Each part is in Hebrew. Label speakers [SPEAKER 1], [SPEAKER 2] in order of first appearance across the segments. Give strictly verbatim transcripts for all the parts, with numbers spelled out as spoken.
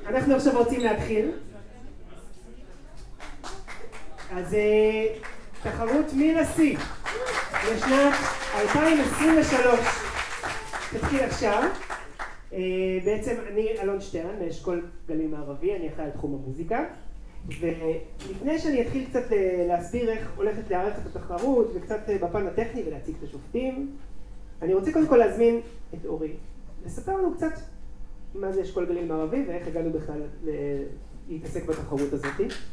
[SPEAKER 1] אנחנו עכשיו רוצים להתחיל. אז תחרות MiLaSi לשנת אלפיים עשרים ושלוש תתחיל עכשיו. בעצם אני אלון שטרן מאשכול גליל מערבי, אני אחראי על תחום המוזיקה, ולפני שאני אתחיל קצת להסביר איך הולכת להערך את התחרות וקצת בפן הטכני ולהציג את השופטים, אני רוצה קודם כל להזמין את אורי לספר לנו קצת מה זה אשכול גליל מערבי ואיך הגענו בכלל להתעסק בתחרות הזאת.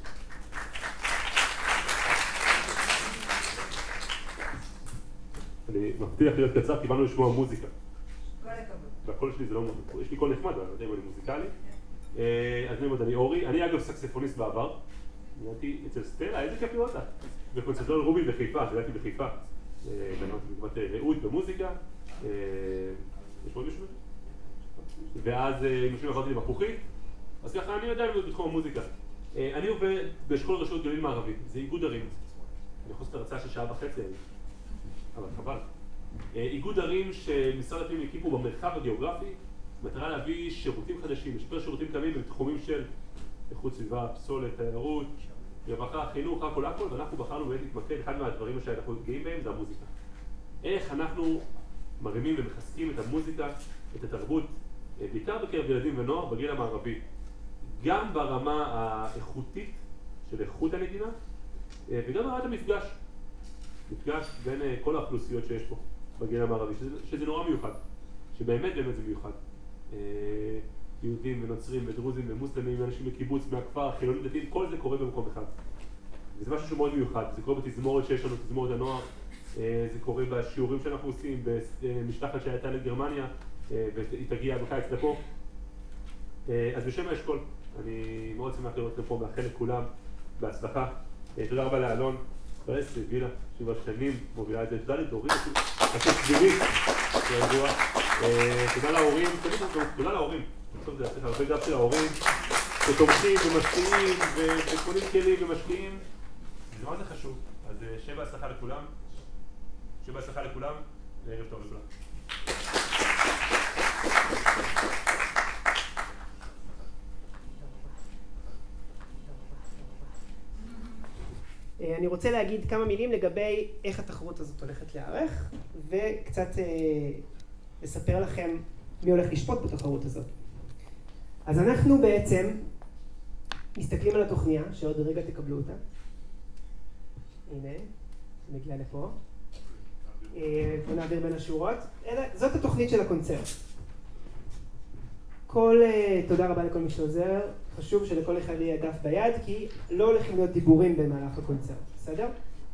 [SPEAKER 2] אני מבטיח להיות קצר, כי באנו לשמוע מוזיקה.
[SPEAKER 3] כל הכבוד.
[SPEAKER 2] והקול שלי זה לא... יש לי קול נחמד, אבל אני יודע אם אני מוזיקלי. אז אני מאוד, אני אורי. אני אגב סקספוניסט בעבר. נהייתי אצל סטלה, איזה כיף לראות אותה. בקונסרבטוריון רובין בחיפה, גדלתי בחיפה. גדלתי בגמת רעות במוזיקה. יש עוד מישהו? ואז משהו עברתי למפוחית. אז ככה אני יודע להיות בתחום המוזיקה. אני עובד באשכול רשות גליל מערבי. זה איגוד ערים. אני יכול לעשות הרצאה של שעה וחצי. אבל חבל. איגוד ערים שמשרד הפנים הקימו במרחב הגיאוגרפי, מטרה להביא שירותים חדשים, לשפר שירותים קיימים בתחומים של איכות סביבה, פסולת, תיירות, רווחה, חינוך, הכל הכל, ואנחנו בחרנו באמת להתמקד, אחד מהדברים שאנחנו גאים בהם זה המוזיקה. איך אנחנו מרימים ומחזקים את המוזיקה, את התרבות, בעיקר בקרב ילדים ונוער בגיל המערבי, גם ברמה האיכותית של איכות הנגינה, וגם ברמת המפגש. מפגש בין כל האוכלוסיות שיש פה בגיל המערבי, שזה, שזה נורא מיוחד, שבאמת באמת זה מיוחד. יהודים ונוצרים ודרוזים ומוסלמים, אנשים מקיבוץ, מהכפר, חילונים דתיים, כל זה קורה במקום אחד. וזה משהו שהוא מאוד מיוחד, זה קורה בתזמורת שיש לנו, תזמורת הנוער, זה קורה בשיעורים שאנחנו עושים, במשלחת שהייתה לגרמניה, והיא תגיע בקיץ לפה. אז בשם האשכול, אני מאוד שמח לראות אתכם פה, מאחל לכולם בהצלחה. תודה רבה לאלון. פרסטו, וילה, שבע שנים, מובילה את זה. תודה לדורית, עשית סבירית, כידוע. תודה להורים, תודה להורים. בסוף זה צריך הרבה גב של ההורים, שתומכים ומשקיעים, וקונים כלים ומשקיעים. זה מה זה חשוב. אז שבע הצלחה לכולם. שבע הצלחה לכולם, וערב טוב לכולם.
[SPEAKER 1] אני רוצה להגיד כמה מילים לגבי איך התחרות הזאת הולכת להיערך, וקצת אה, לספר לכם מי הולך לשפוט בתחרות הזאת. אז אנחנו בעצם מסתכלים על התוכניה, שעוד רגע תקבלו אותה. הנה, זה מגיע לפה. אה, בוא נעביר בין השורות. אלה, זאת התוכנית של הקונצרט. כל, אה, תודה רבה לכל מי שעוזר. חשוב שלכל אחד יהיה דף ביד, כי לא הולכים להיות דיבורים במהלך הקונצרט, בסדר?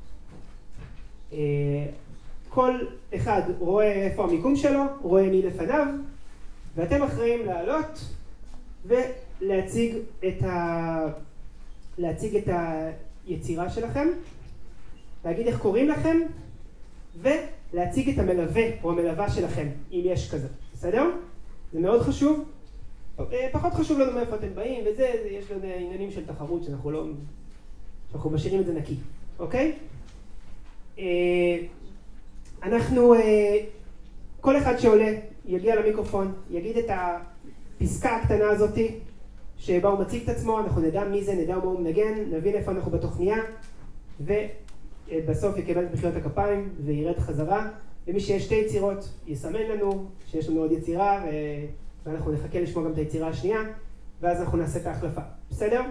[SPEAKER 1] כל אחד רואה איפה המיקום שלו, רואה מי לפניו, ואתם אחראים לעלות ולהציג את ה... להציג את היצירה שלכם, להגיד איך קוראים לכם, ולהציג את המלווה או המלווה שלכם, אם יש כזה, בסדר? זה מאוד חשוב. פחות חשוב לנו מאיפה אתם באים, וזה, יש לנו עניינים של תחרות שאנחנו לא, שאנחנו משאירים את זה נקי, אוקיי? אנחנו, כל אחד שעולה יגיע למיקרופון, יגיד את הפסקה הקטנה הזאת שבה הוא מציג את עצמו, אנחנו נדע מי זה, נדע מה הוא מנגן, נבין איפה אנחנו בתוכניה, ובסוף יקבל את מחיאות הכפיים וירד חזרה, ומי שיש שתי יצירות יסמן לנו שיש לנו עוד יצירה, ו... ואנחנו נחכה לשמוע גם את היצירה השנייה, ואז אנחנו נעשה את ההחלפה. בסדר?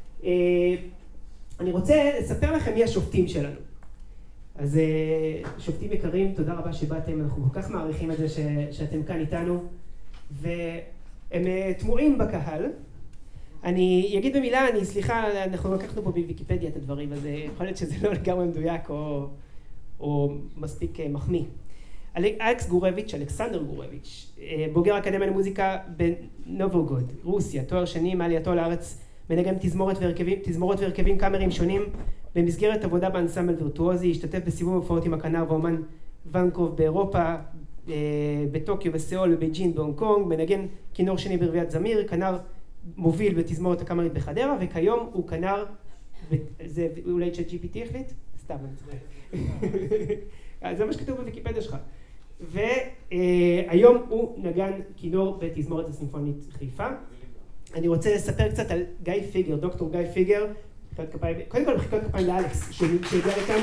[SPEAKER 1] אני רוצה לספר לכם מי השופטים שלנו. אז שופטים יקרים, תודה רבה שבאתם, אנחנו כל כך מעריכים את זה ש... שאתם כאן איתנו, והם תמוהים בקהל. אני אגיד במילה, אני סליחה, אנחנו לקחנו פה בוויקיפדיה את הדברים, אז יכול להיות שזה לא לגמרי מדויק או, או מספיק מחמיא. אלכס גורביץ', אלכסנדר גורביץ', בוגר אקדמיה למוזיקה בנובוגוד, רוסיה, תואר שני מעלייתו לארץ, מנגן תזמורת והרכבים, תזמורות והרכבים קאמריים שונים, במסגרת עבודה באנסמבל וירטואוזי, השתתף בסיבוב הופעות עם הכנר ואומן ונקוב באירופה, בטוקיו, בסיאול, בבייג'ין, בהונג קונג, מנגן כינור שני ברביעיית זמיר, כנר מוביל בתזמורת הקאמרית בחדרה, וכיום הוא כנר, זה אולי צ'אט ג'י פי טי החליט? סתם, אני צריך. זה מה שכתוב בוויקיפדיה שלך. והיום הוא נגן כינור בתזמורת הסימפונית חיפה. אני רוצה לספר קצת על גיא פיגר, דוקטור גיא פיגר, קודם כל מחיאות כפיים לאלכס שהגיע לכאן.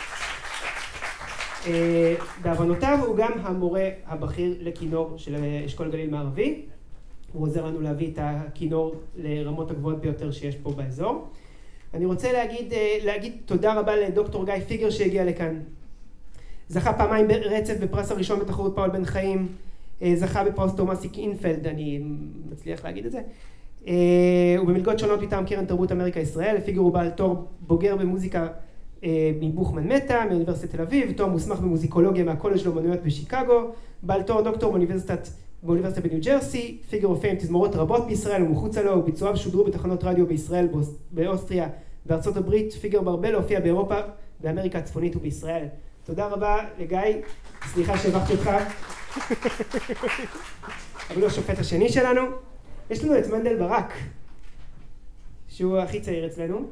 [SPEAKER 1] בעוונותיו הוא גם המורה הבכיר לכינור של אשכול גליל מערבי. הוא עוזר לנו להביא את הכינור לרמות הגבוהות ביותר שיש פה באזור. אני רוצה להגיד, להגיד תודה רבה לדוקטור גיא פיגר שהגיע לכאן. זכה פעמיים ברצף בפרס הראשון בתחרות פאול בן חיים, זכה בפרס תומאס אינפלד, אני מצליח להגיד את זה. ובמלגות שונות מטעם קרן תרבות אמריקה ישראל. פיגר הוא בעל תואר בוגר במוזיקה מבוכמן מטה, מאוניברסיטת תל אביב, תואר מוסמך במוזיקולוגיה מהקולג' לאומנויות בשיקגו, בעל תואר דוקטור באוניברסיטת באוניברסיטה בניו ג'רסי. פיגר הופיע עם תזמורות רבות בישראל ומחוצה לו, וביצועיו שודרו בתחנות רדיו בישראל, באוסטריה, בארצות הברית. פיגר מרבה להופיע באירופה, באמריקה הצפונית ובישראל. תודה רבה לגיא, סליחה שהבחתי אותך. אבל הוא השופט השני שלנו. יש לנו את מנדל ברק, שהוא הכי צעיר אצלנו.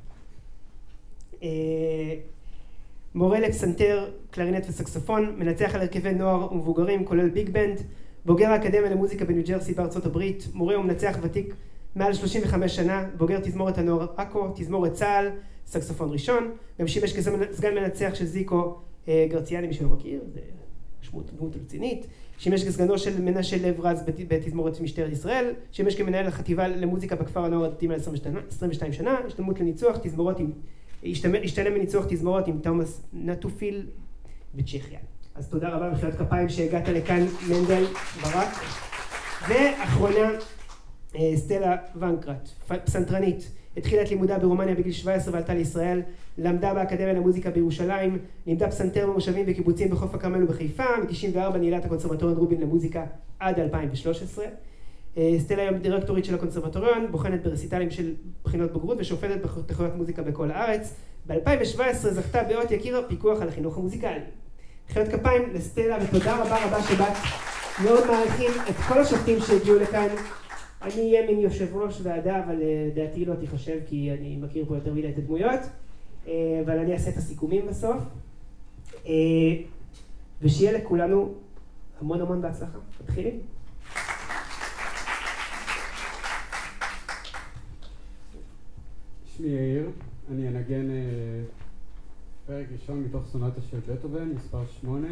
[SPEAKER 1] מורה לפסנתר, קלרינט וסקסופון, מנצח על הרכבי נוער ומבוגרים, כולל ביג בנד, בוגר האקדמיה למוזיקה בניו ג'רסי בארצות הברית, מורה ומנצח ותיק מעל שלושים וחמש שנה, בוגר תזמורת הנוער אקו, תזמורת צה"ל, סקסופון ראשון, גם שימש כסגן מנצח של זיקו גרציאני, מי שלא מכיר, זה דמות רצינית. שימש כסגנו של מנשה לב רז בתזמורת משטרת ישראל, שימש כמנהל החטיבה למוזיקה בכפר הנוער הדתי מעל עשרים ושתיים שנה, השתלמות לניצוח תזמורות עם, השתלם בניצוח תזמורות עם תומאס נטופיל בצ'כיה. אז תודה רבה, מחיאות כפיים שהגעת לכאן, מנדל ברק. ואחרונה, סטלה ונקרט, פסנתרנית. התחילה את לימודה ברומניה בגיל שבע עשרה ועלתה לישראל, למדה באקדמיה למוזיקה בירושלים, לימדה פסנתר במושבים וקיבוצים בחוף הכרמל ובחיפה, מ-תשעים וארבע ניהלה את הקונסרבטוריון רובין למוזיקה עד אלפיים ושלוש עשרה. סטלה היום דירקטורית של הקונסרבטוריון, בוחנת ברסיטלים של בחינות בגרות ושופטת בתחרויות מוזיקה בכל הארץ. ב-אלפיים שבע עשרה זכתה באות יקיר הפיקוח על החינוך המוזיקלי. מחיאות כפיים לסטלה ותודה רבה רבה שבאת. מאוד מעריכים את כל השופטים שהגיעו לכאן. אני אהיה מין יושב ראש ועדה, אבל לדעתי לא תיחשב כי אני מכיר פה יותר מדי את הדמויות, אבל אני אעשה את הסיכומים בסוף. ושיהיה לכולנו המון המון בהצלחה. תתחילי.
[SPEAKER 3] שמי יאיר, אני אנגן פרק ראשון מתוך סונטה של בטהובן, מספר שמונה.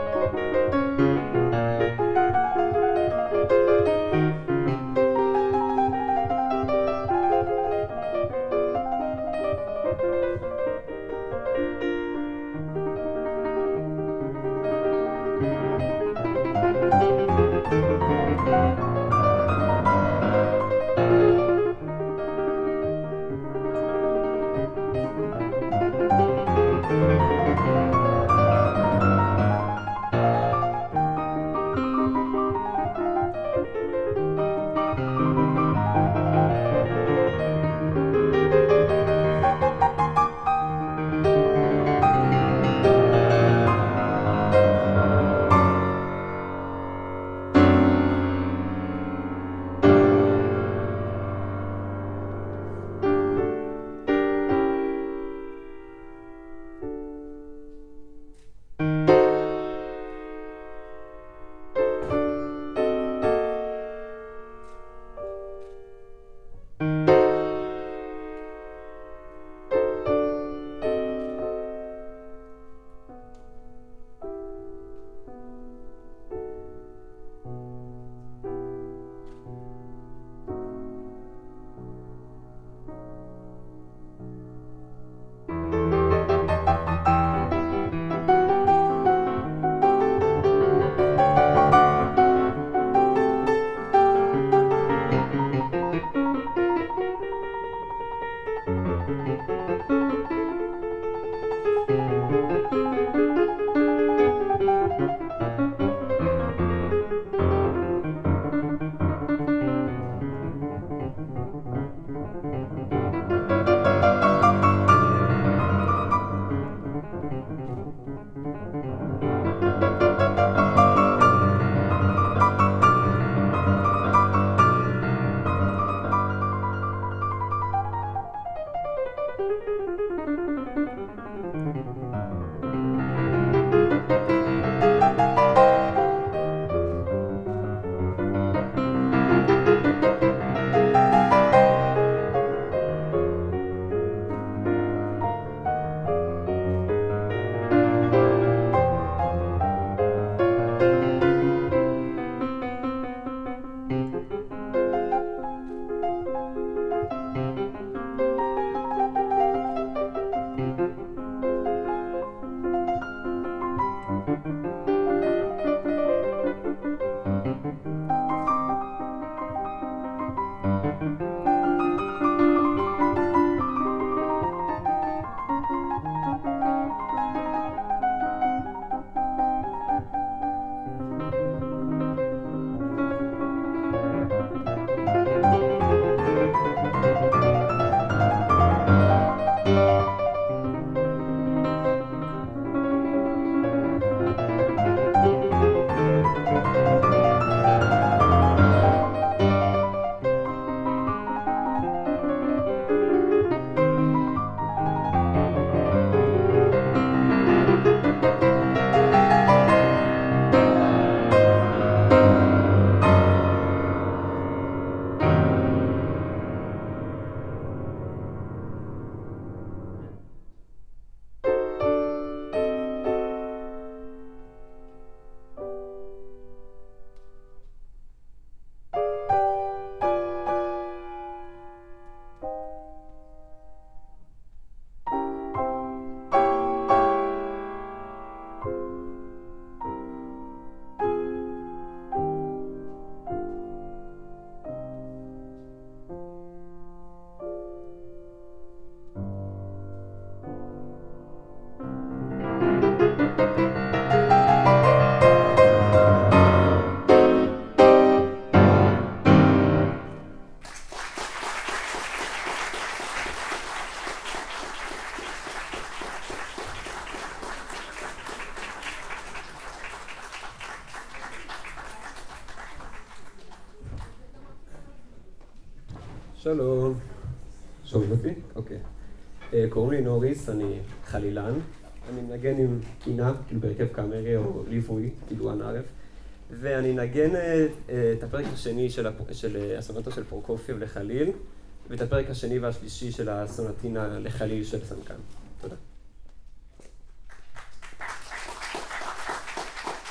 [SPEAKER 4] שלום, שומעים אותי? אוקיי. קוראים לי נוריס, אני חלילן. אני מנגן עם קינה, כאילו בהרכב קאמרי או ליווי, כאילו אנערף. ואני אנגן את הפרק השני של הסונטה של פרוקופיב לחליל, ואת הפרק השני והשלישי של הסונטינה לחליל של סנקן. תודה.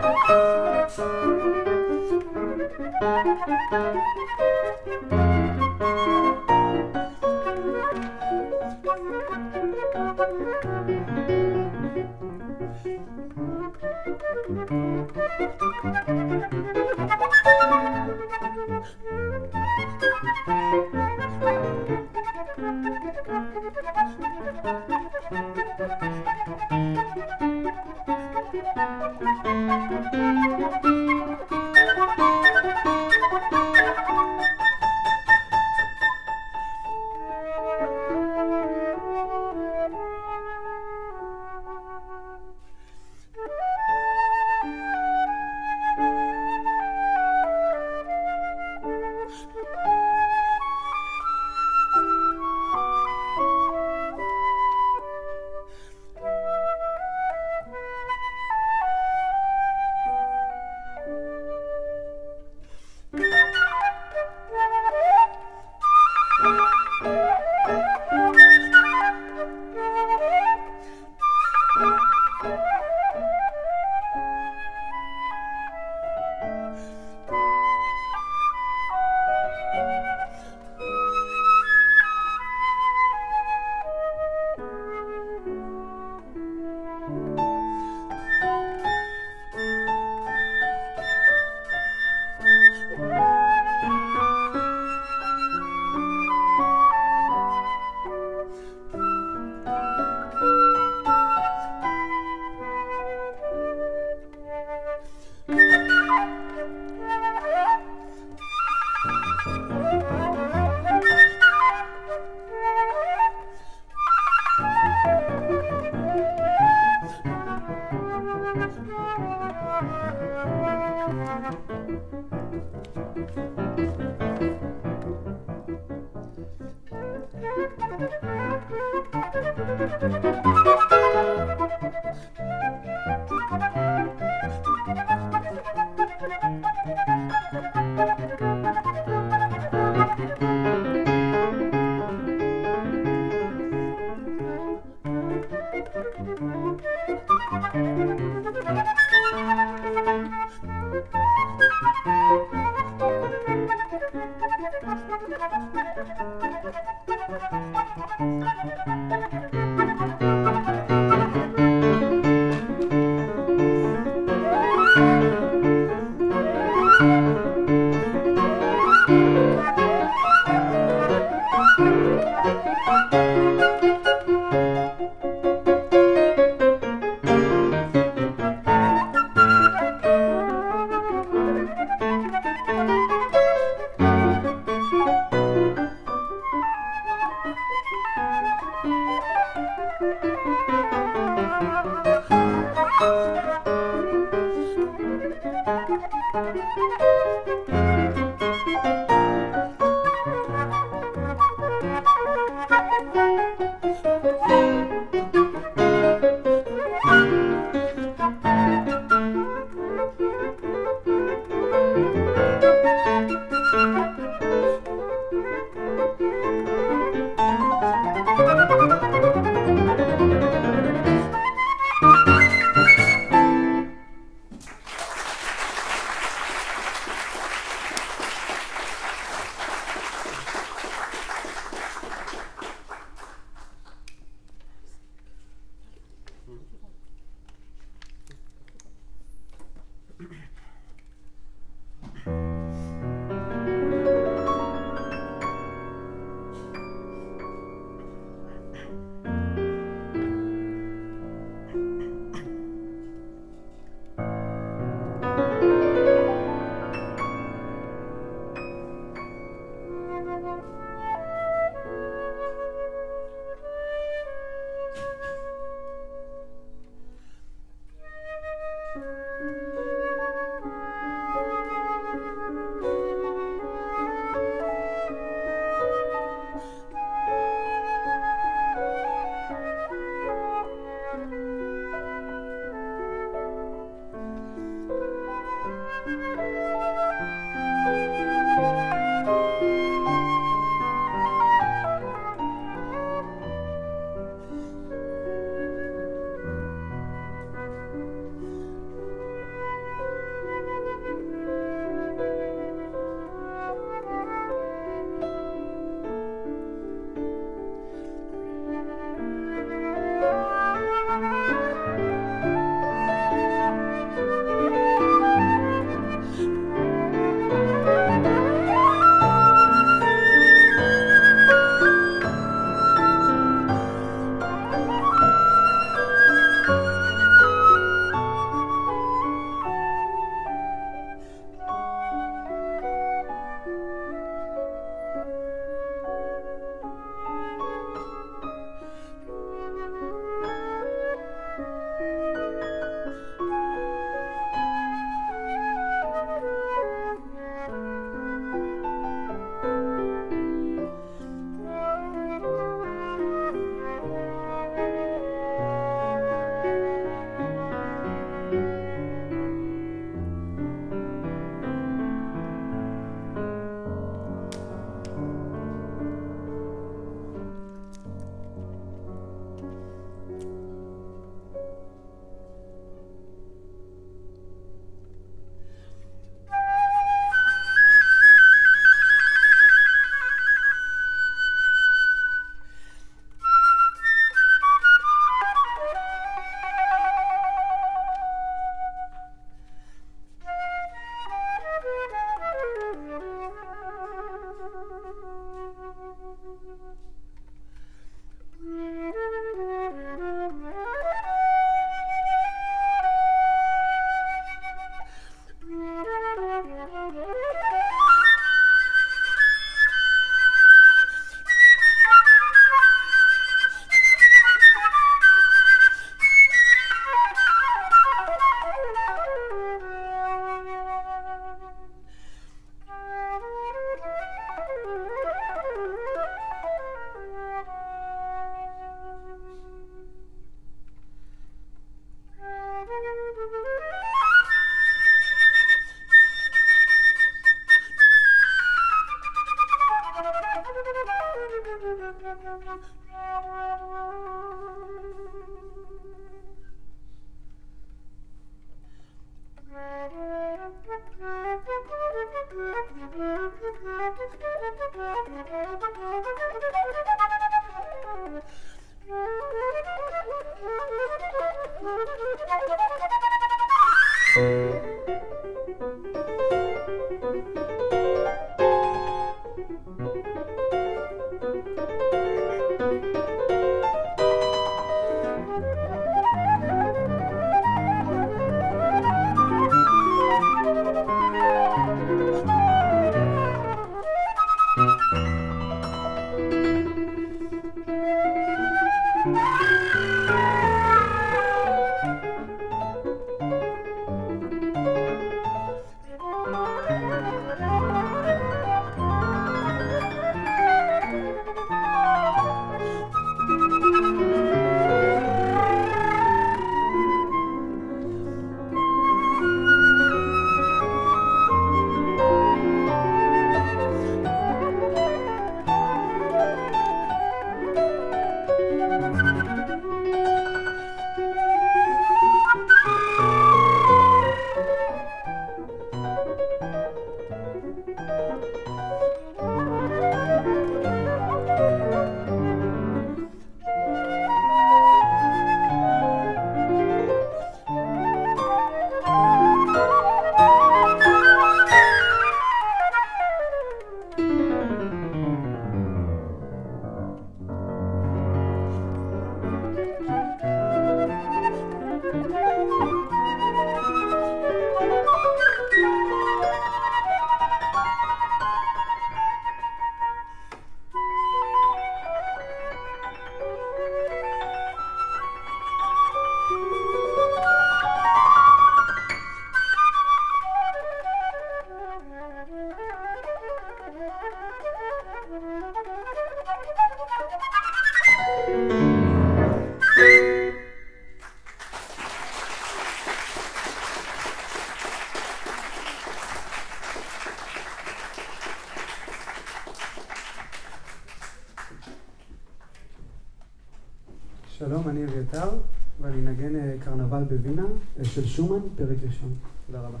[SPEAKER 5] שלום, אני אביתר, ואני נגן קרנבל בווינה של שומן, פרק ראשון. תודה רבה.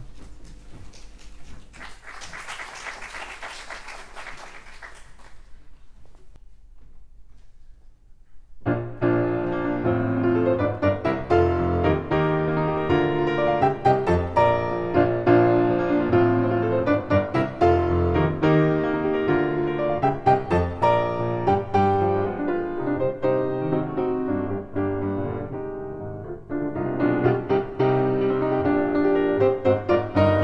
[SPEAKER 6] Thank you.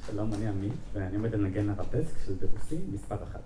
[SPEAKER 6] שלום, אני עמית, ואני עומד לנגן ארבסק של דבוסי, מספר אחת.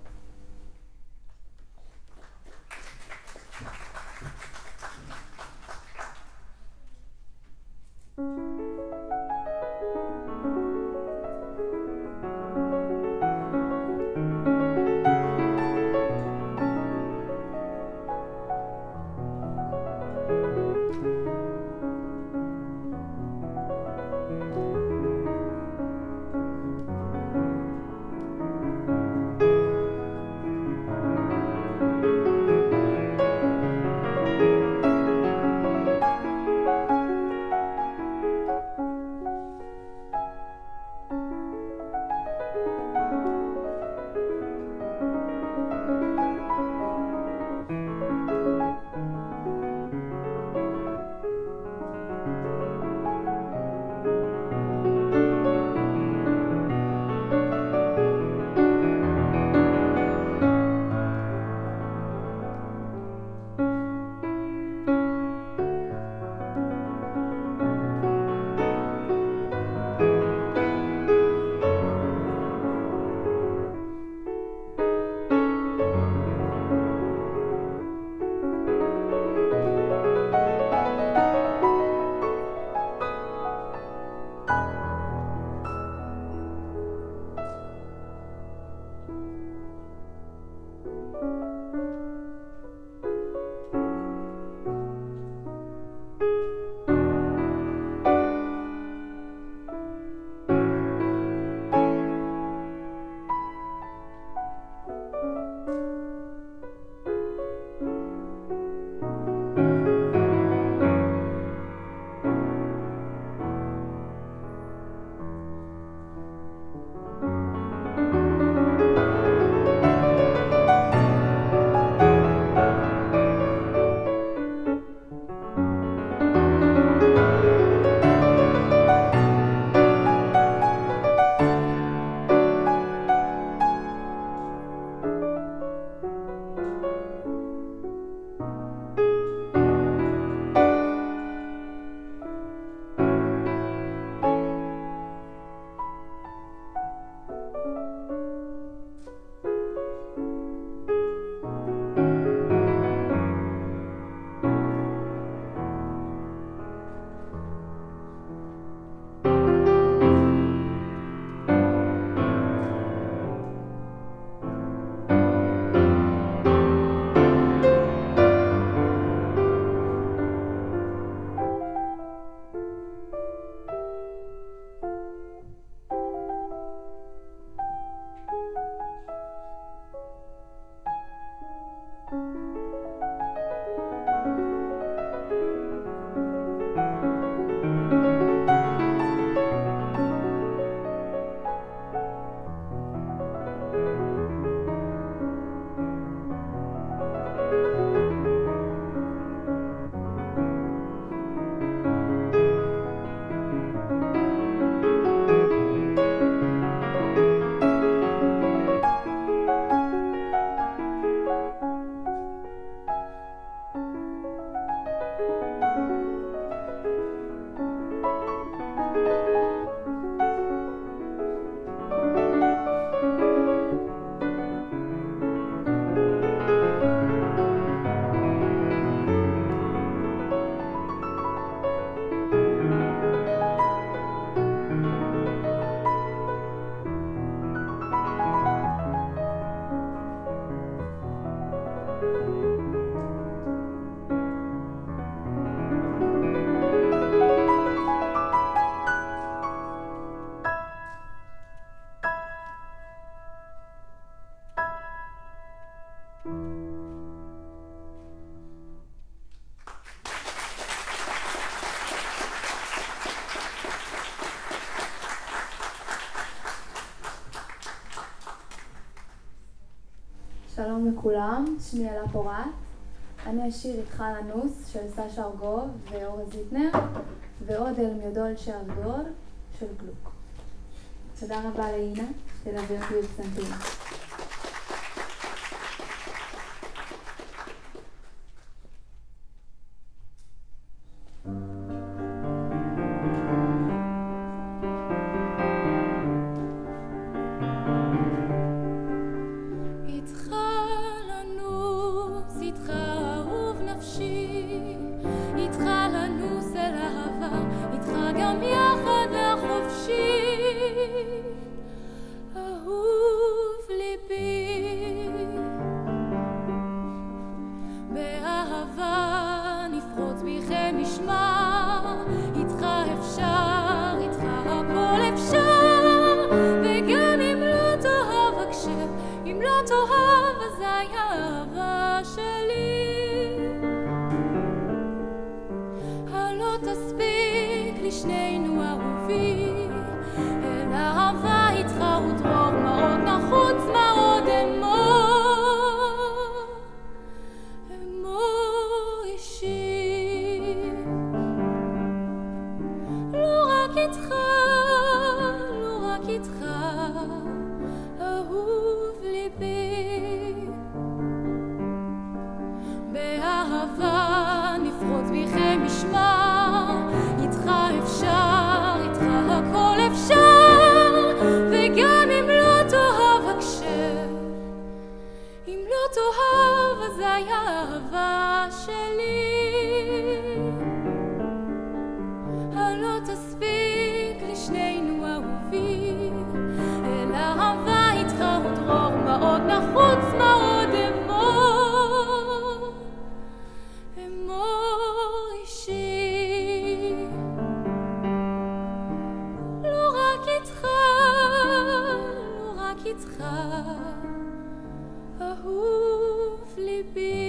[SPEAKER 7] שלום לכולם, שמי אלה פורט. אני אשיר איתך לנוס של סשה ארגוב ואור זיטנר, ועוד אל מיודול שארגדור של גלוק. תודה רבה לאינה, שתלווה אותי בפסנתר.
[SPEAKER 8] חופשי, איתך לנוס אל העבר, איתך גם יחד לחופשי. אהוב ליבי, באהבה נפרוץ בכם משמר, איתך אפשר, איתך הכל אפשר, וגם אם לא תאהב אקשר, אם לא תאהב אזי האהבה שלי. הלא תספיק לשנינו אהובי, אל אהבה איתך ודרור, מה עוד נחוץ, מה עוד אמור, אמור אישי. לא רק איתך, לא רק איתך, אהוב ליבי. באהבה נפרוץ בכם משמר, איתך אפשר, איתך הכל אפשר, וגם אם לא תאהב אקשר, אם לא תאהב אזי האהבה שלי. הלא תספיק לשנינו אהובי, אל אהבה איתך ודרור, מה עוד נחוץ, מה עוד אמור, אמור אישי. לא רק איתך, לא רק איתך, אהוב ליבי.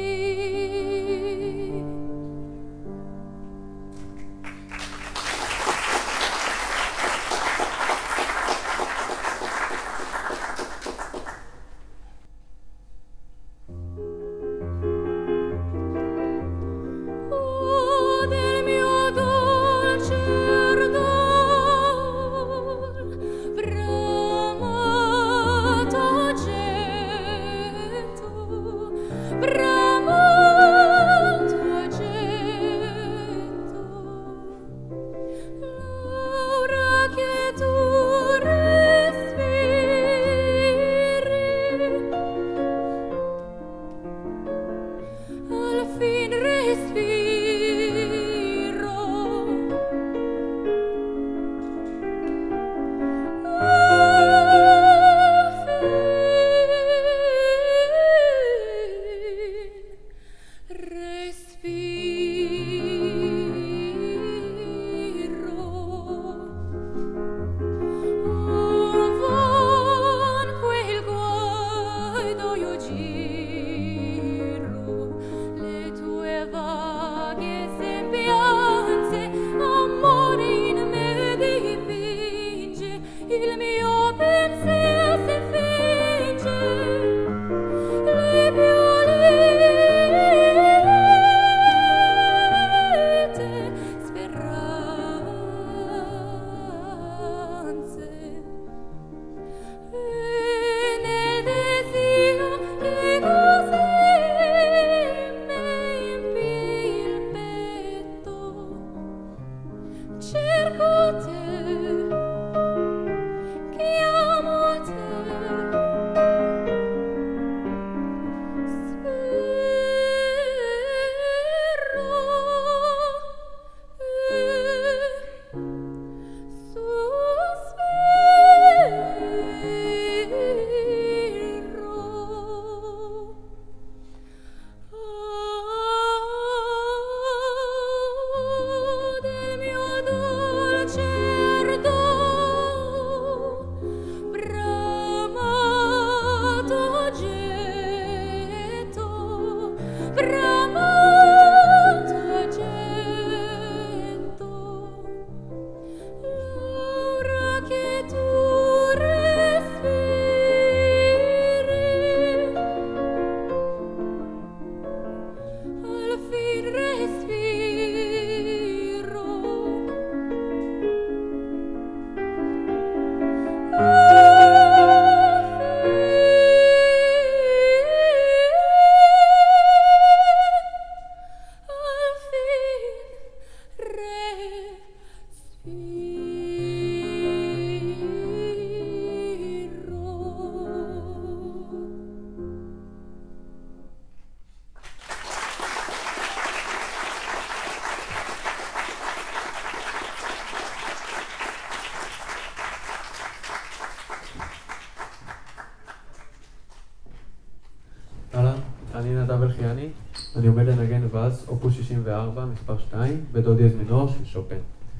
[SPEAKER 3] נדב אלחיאני, אני עומד לנגן ואלס אופוס שישים וארבע, מספר שתיים, בדו דיאז מינור של שופן.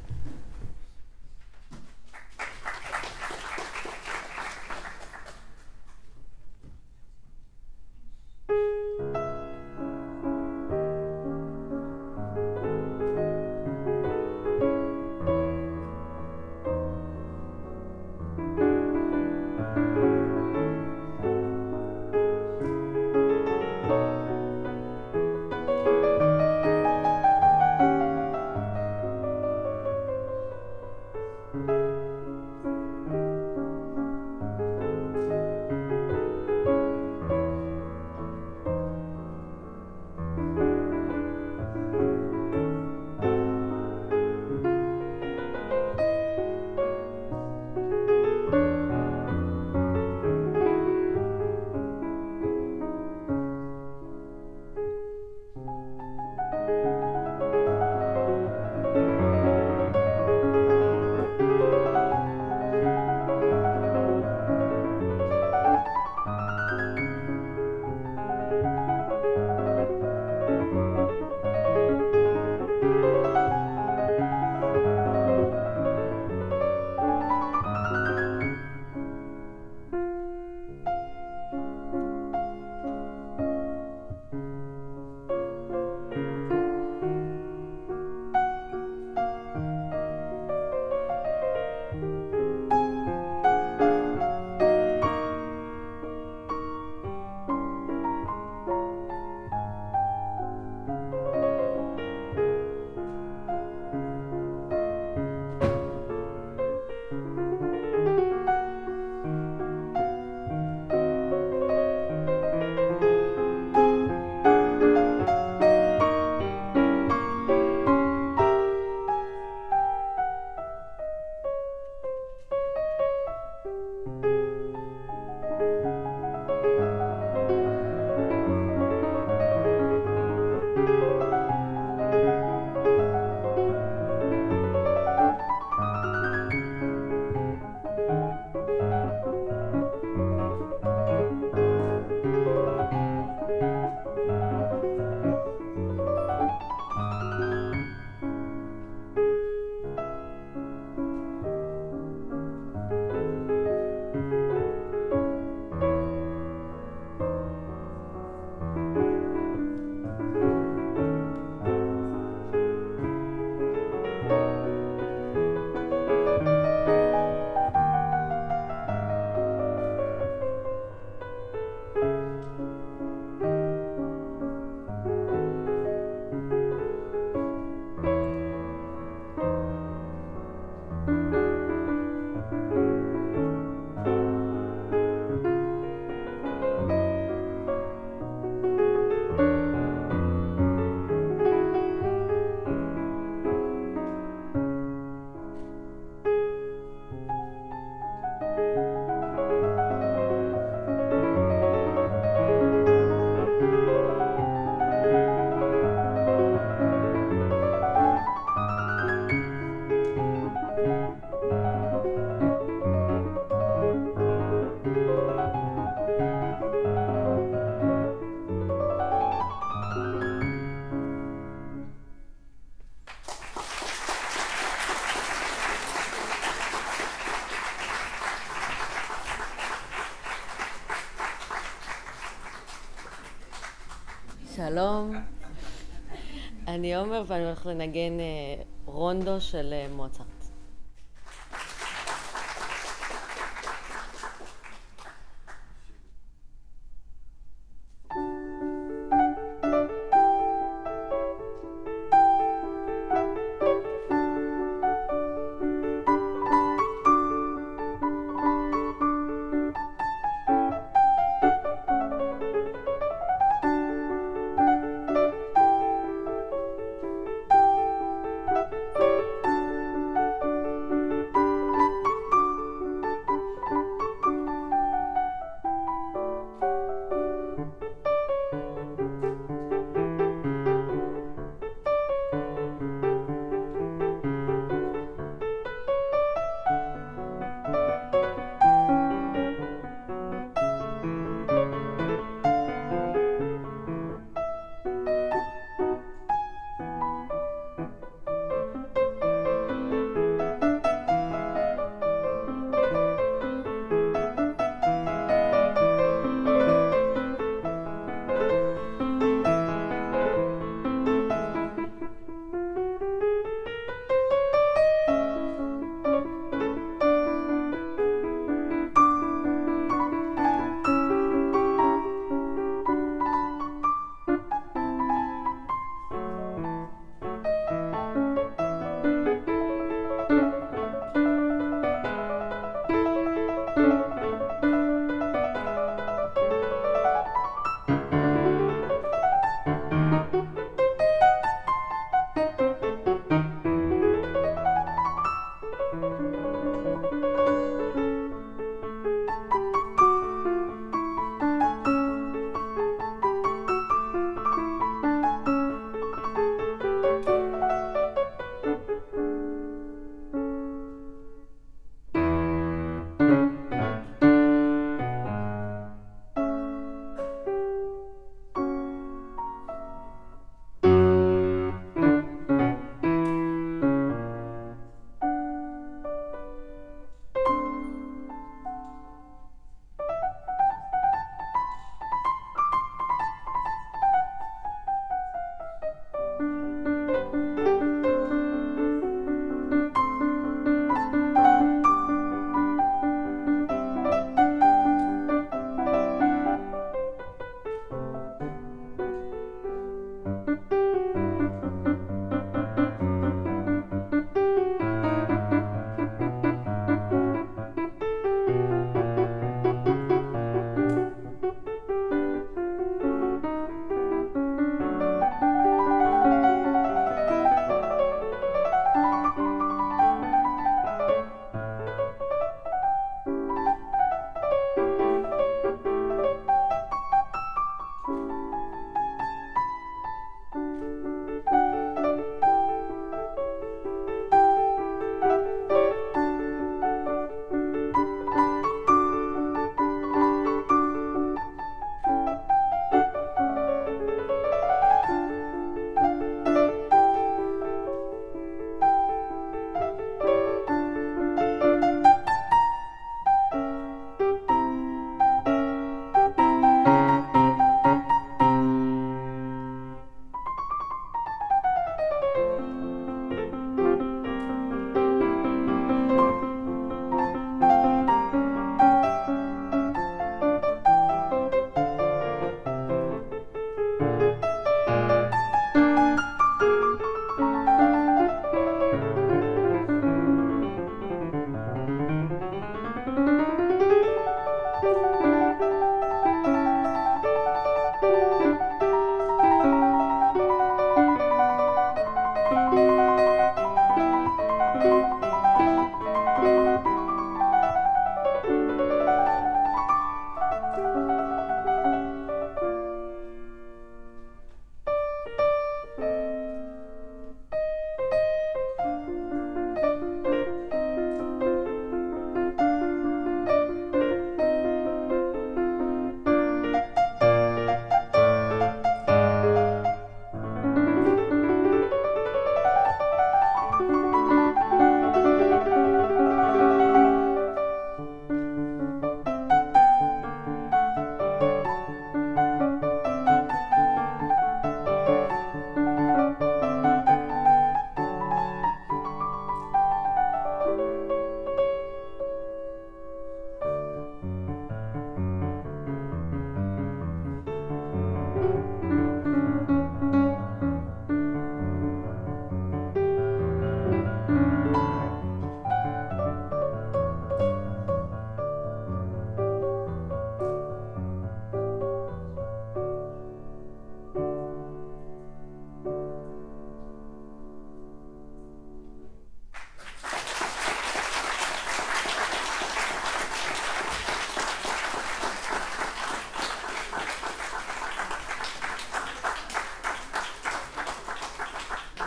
[SPEAKER 9] שלום, אני עומר ואני הולך לנגן רונדו של מוצרט.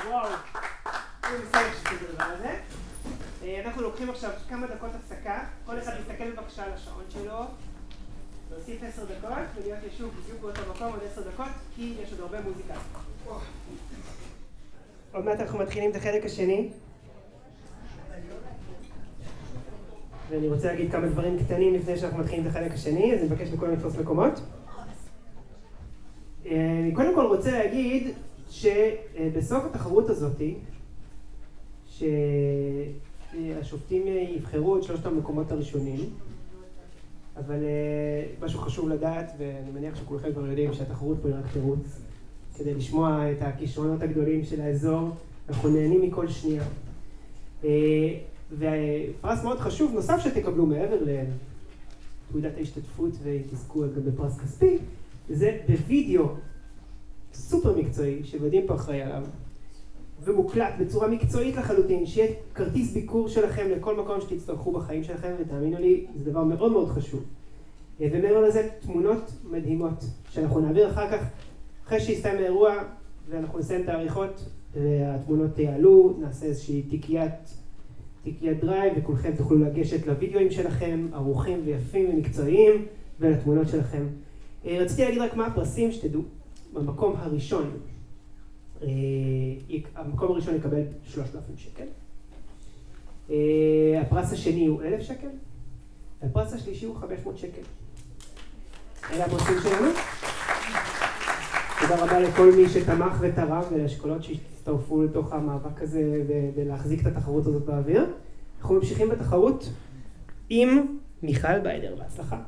[SPEAKER 1] וואו. אני מסיים שתגיד את הדבר הזה. אנחנו לוקחים עכשיו כמה דקות הפסקה. כל אחד יסתכל בבקשה על השעון שלו. להוסיף עשר דקות ולהיות ישוב בדיוק באותו מקום עוד עשר דקות, כי יש עוד הרבה מוזיקה. עוד מעט אנחנו מתחילים את החלק השני. ואני רוצה להגיד כמה דברים קטנים לפני שאנחנו מתחילים את החלק השני, אז אני מבקש מכולם לתפוס מקומות. אני קודם כל רוצה להגיד שבסוף התחרות הזאת, שהשופטים יבחרו את שלושת המקומות הראשונים, אבל משהו חשוב לדעת, ואני מניח שכולכם כבר יודעים שהתחרות פה היא רק תירוץ, כדי לשמוע את הכישרונות הגדולים של האזור, אנחנו נהנים מכל שנייה. ופרס מאוד חשוב נוסף שתקבלו מעבר לתעודת ההשתתפות ותזכו גם בפרס כספי, זה בווידאו סופר מקצועי שבדים פה אחראי עליו, ומוקלט בצורה מקצועית לחלוטין, שיהיה כרטיס ביקור שלכם לכל מקום שתצטרכו בחיים שלכם, ותאמינו לי, זה דבר מאוד מאוד חשוב. ומעבר לזה, תמונות מדהימות, שאנחנו נעביר אחר כך, אחרי שיסתיים האירוע, ואנחנו נסיים את העריכות, והתמונות יעלו, נעשה איזושהי תיקיית, תיקיית דרייב, וכולכם תוכלו לגשת לוידאוים שלכם, ערוכים ויפים ומקצועיים, ולתמונות שלכם. רציתי להגיד רק מה הפרסים שתדעו. במקום הראשון, המקום הראשון יקבל שלושת אלפים שקל. הפרס השני הוא אלף שקל. והפרס השלישי הוא חמש מאות שקל. אלה הפרסים שלנו. תודה רבה לכל מי שתמך ותרם ולאשכולות שהצטרפו לתוך המאבק הזה ולהחזיק את התחרות הזאת באוויר. אנחנו ממשיכים בתחרות עם מיכל ביידר. בהצלחה.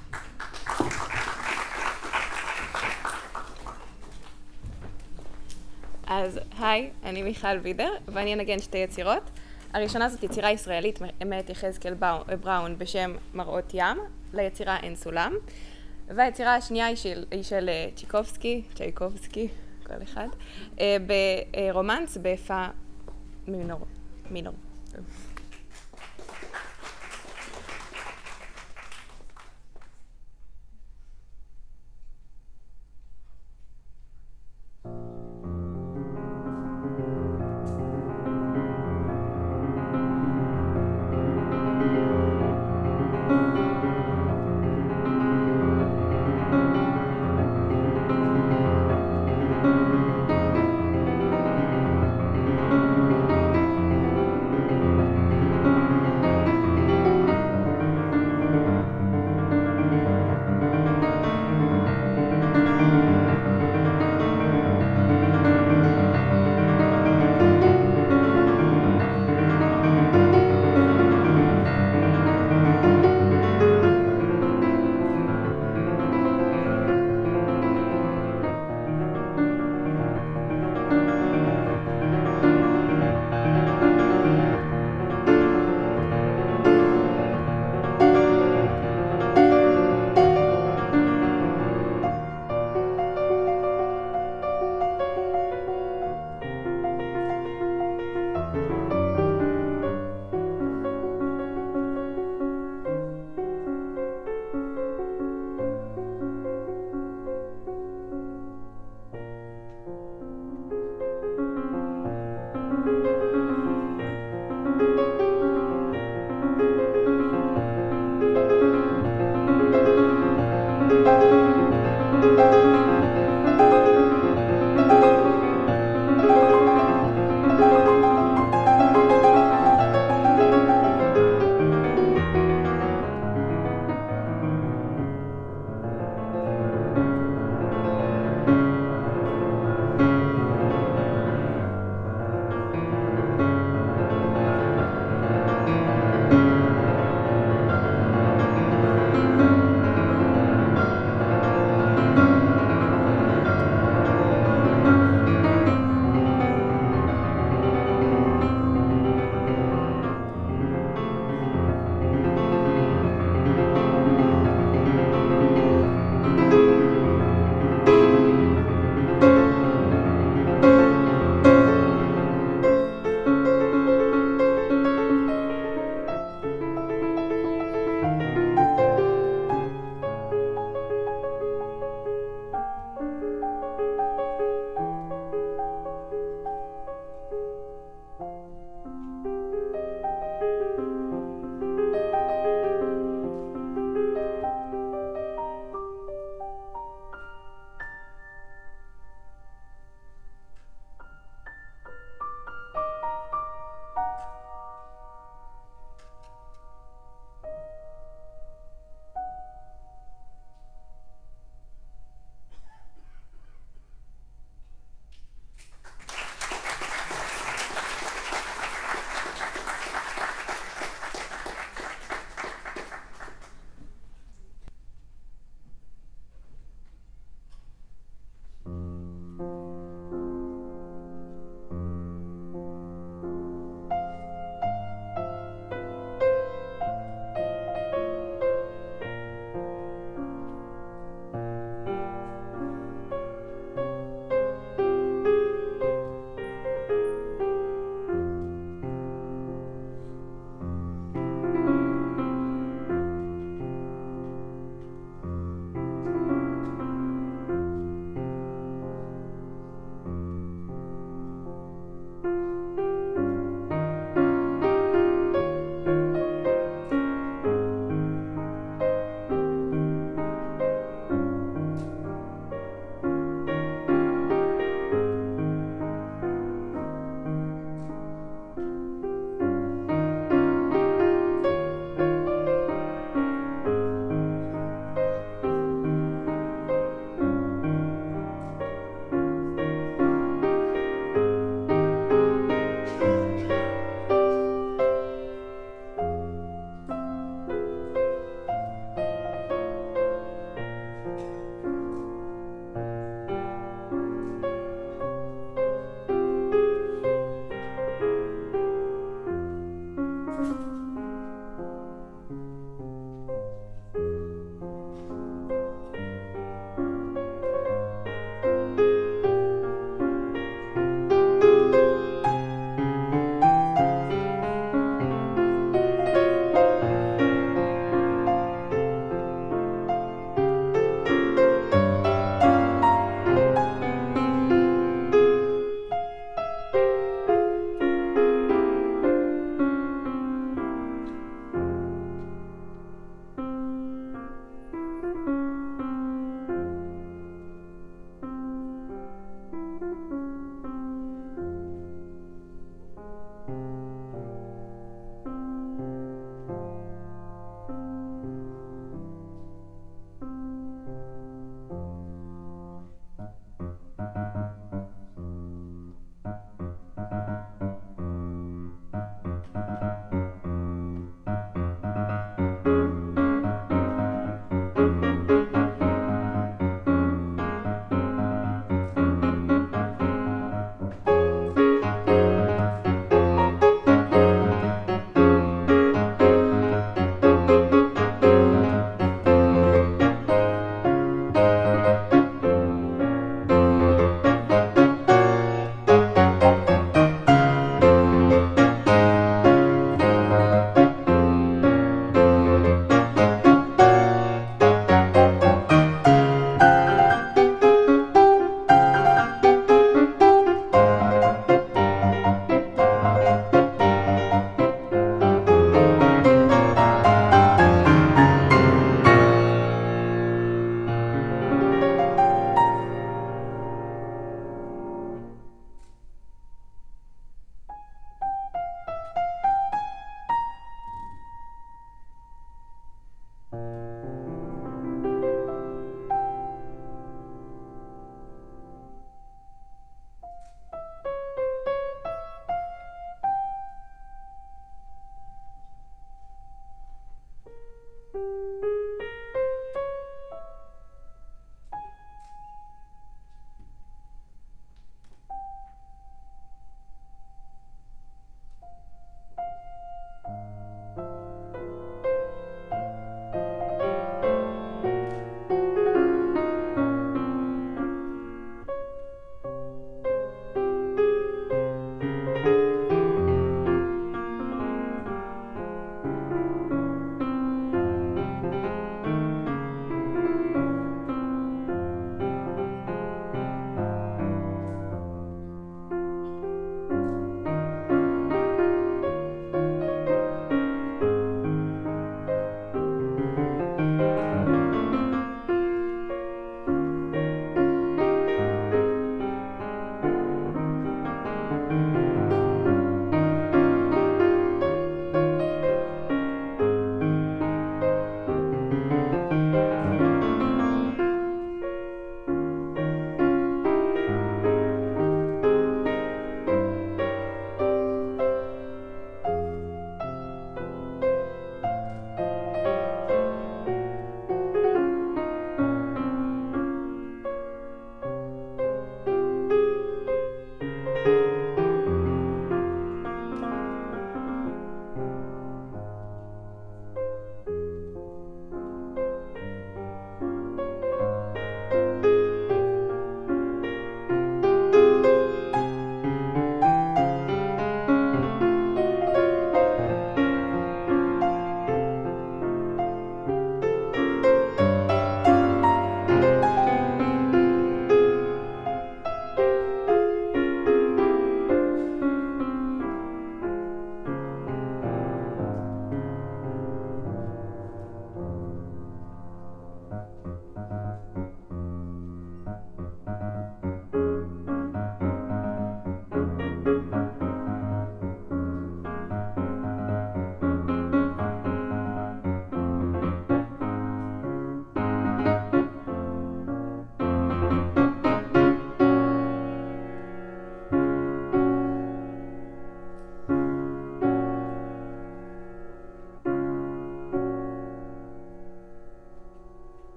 [SPEAKER 10] אז היי, אני מיchal בידר, ואני אנגן שתי יצירות. הראשונה זאת יצירה ישראלית מאת יחזקאל בראון בשם מראות ים, ליצירה אין סולם. והיצירה השנייה היא של, היא של צ'יקובסקי, צ'ייקובסקי, כל אחד, ברומנס בפה מינור. מינור.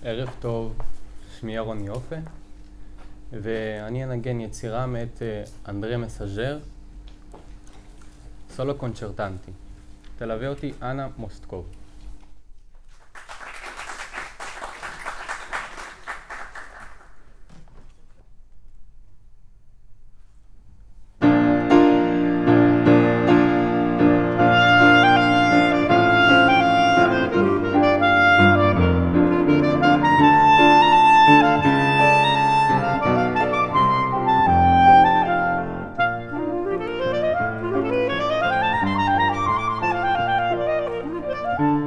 [SPEAKER 11] ערב טוב, שמי ירון יופה, ואני אנגן יצירה מאת אנדרה מסאז'ר, סולו קונצ'רטנטי. תלווה אותי אנה מוסטקוב.
[SPEAKER 8] Thank you.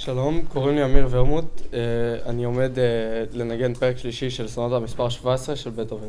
[SPEAKER 12] שלום, קוראים לי אמיר ורמוט, אני עומד לנגן פרק שלישי של סונטה מספר שבע עשרה של בטהובן.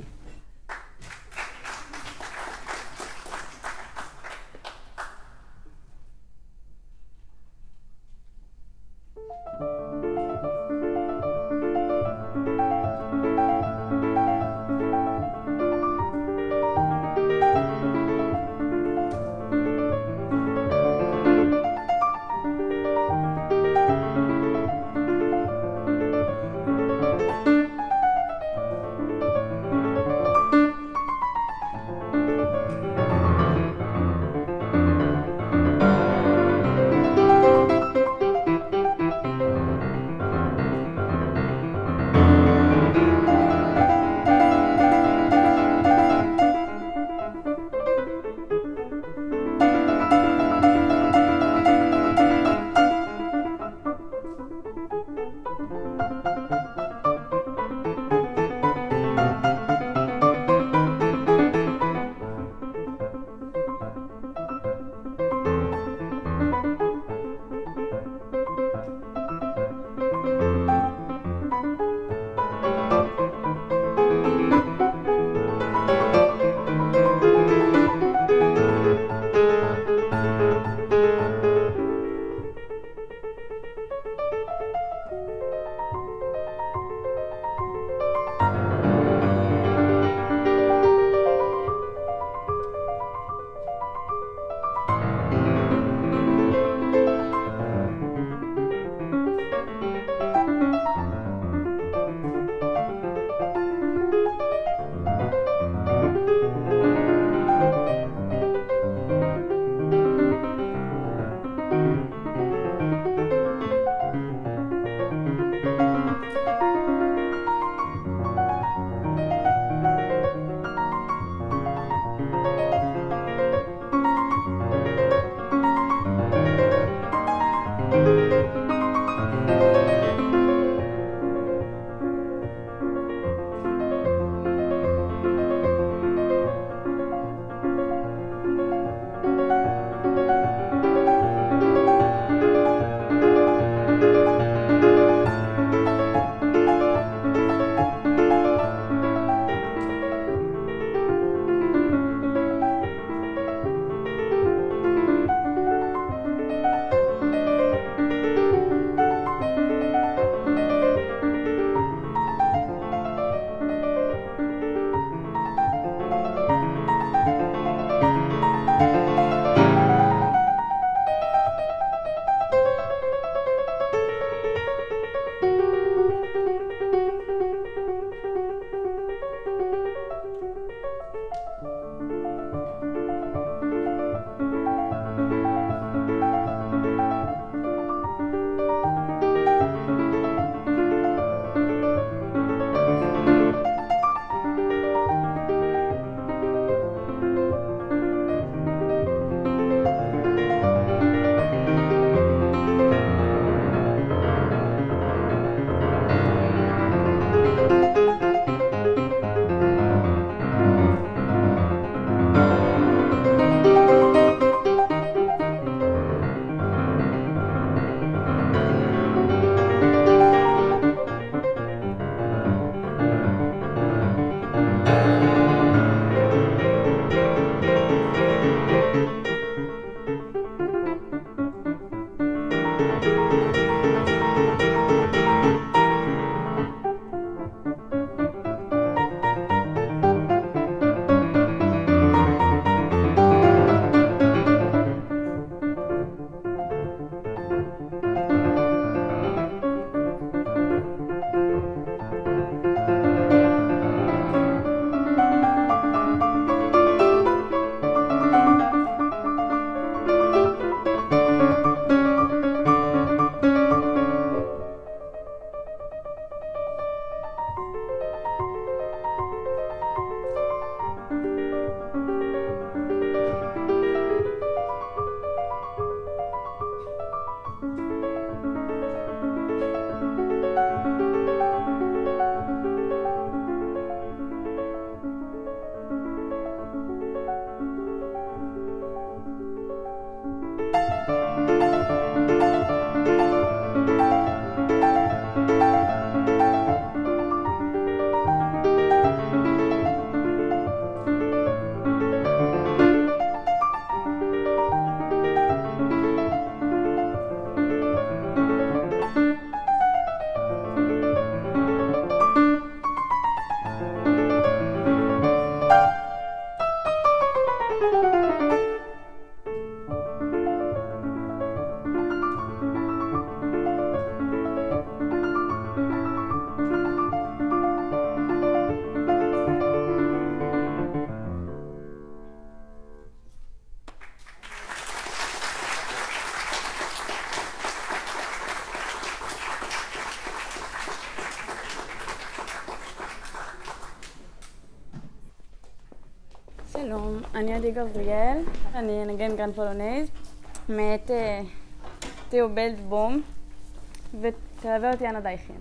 [SPEAKER 13] שלום, אני עדי גבריאל, אני אנגן גרנד פולונייז מאת תיאובלד בום, ותלווה אותי אנה דייכן.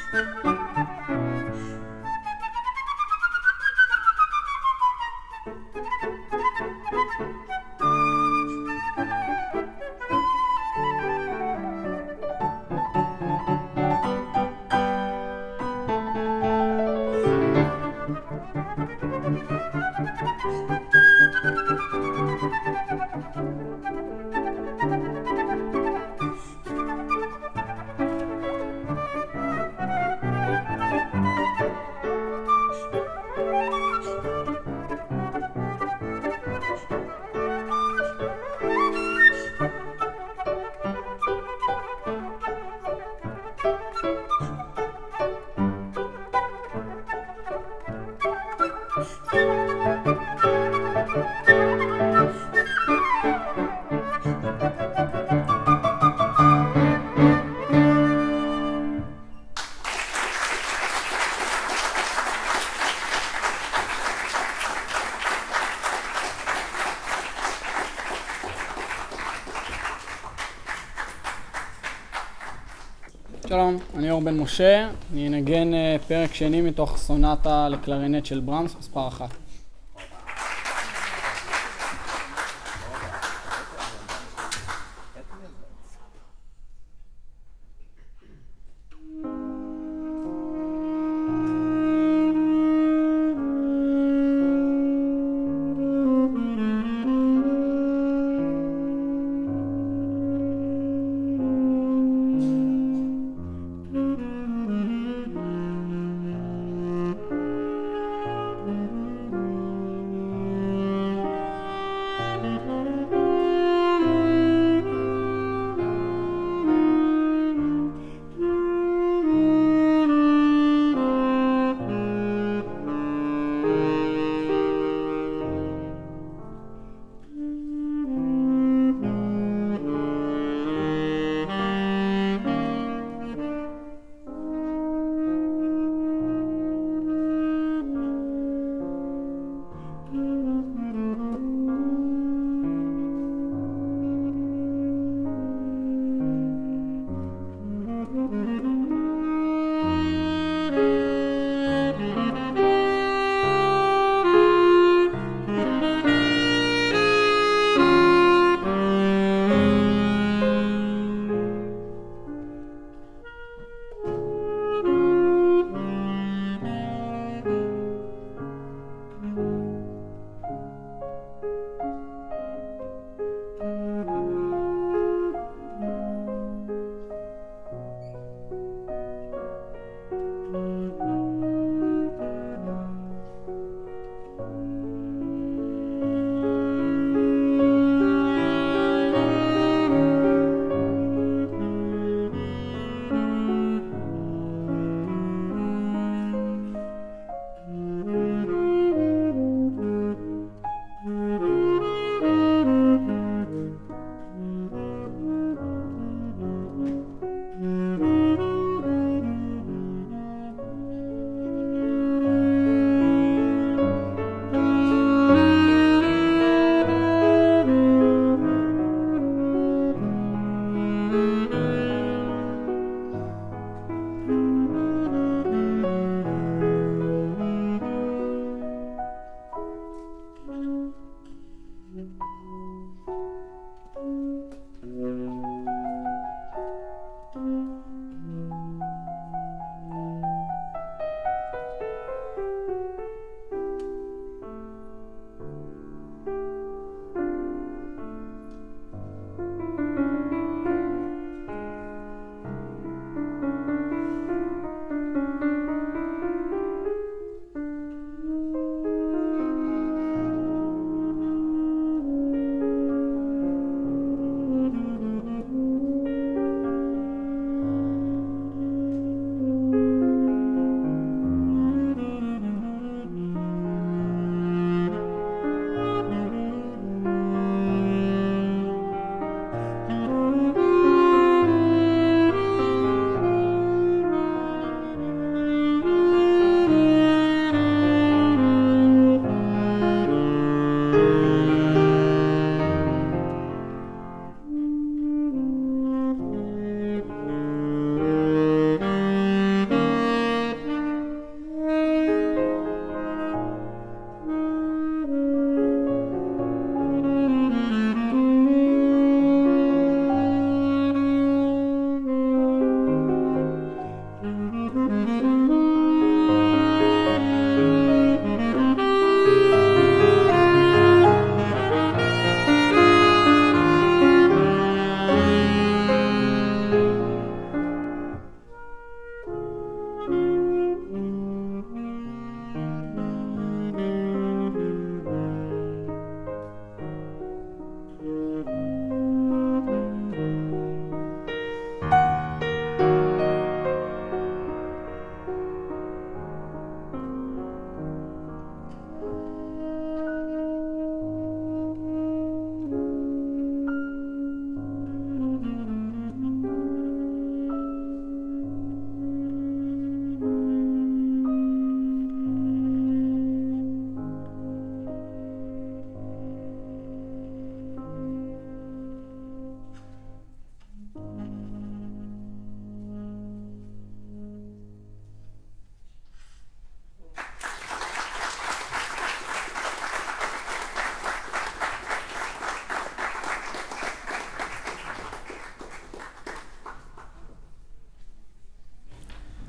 [SPEAKER 14] שלום, אני אור בן משה, אני אנגן פרק שני מתוך סונטה לקלרינט של ברמס, מספר אחת.
[SPEAKER 8] Thank you.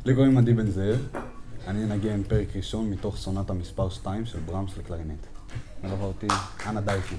[SPEAKER 15] לי קוראים עדי בן זאב, אני אנגן פרק ראשון מתוך סונטה מספר שתיים של ברמס לקלרינט. מלווה אותי אנה דייטמן.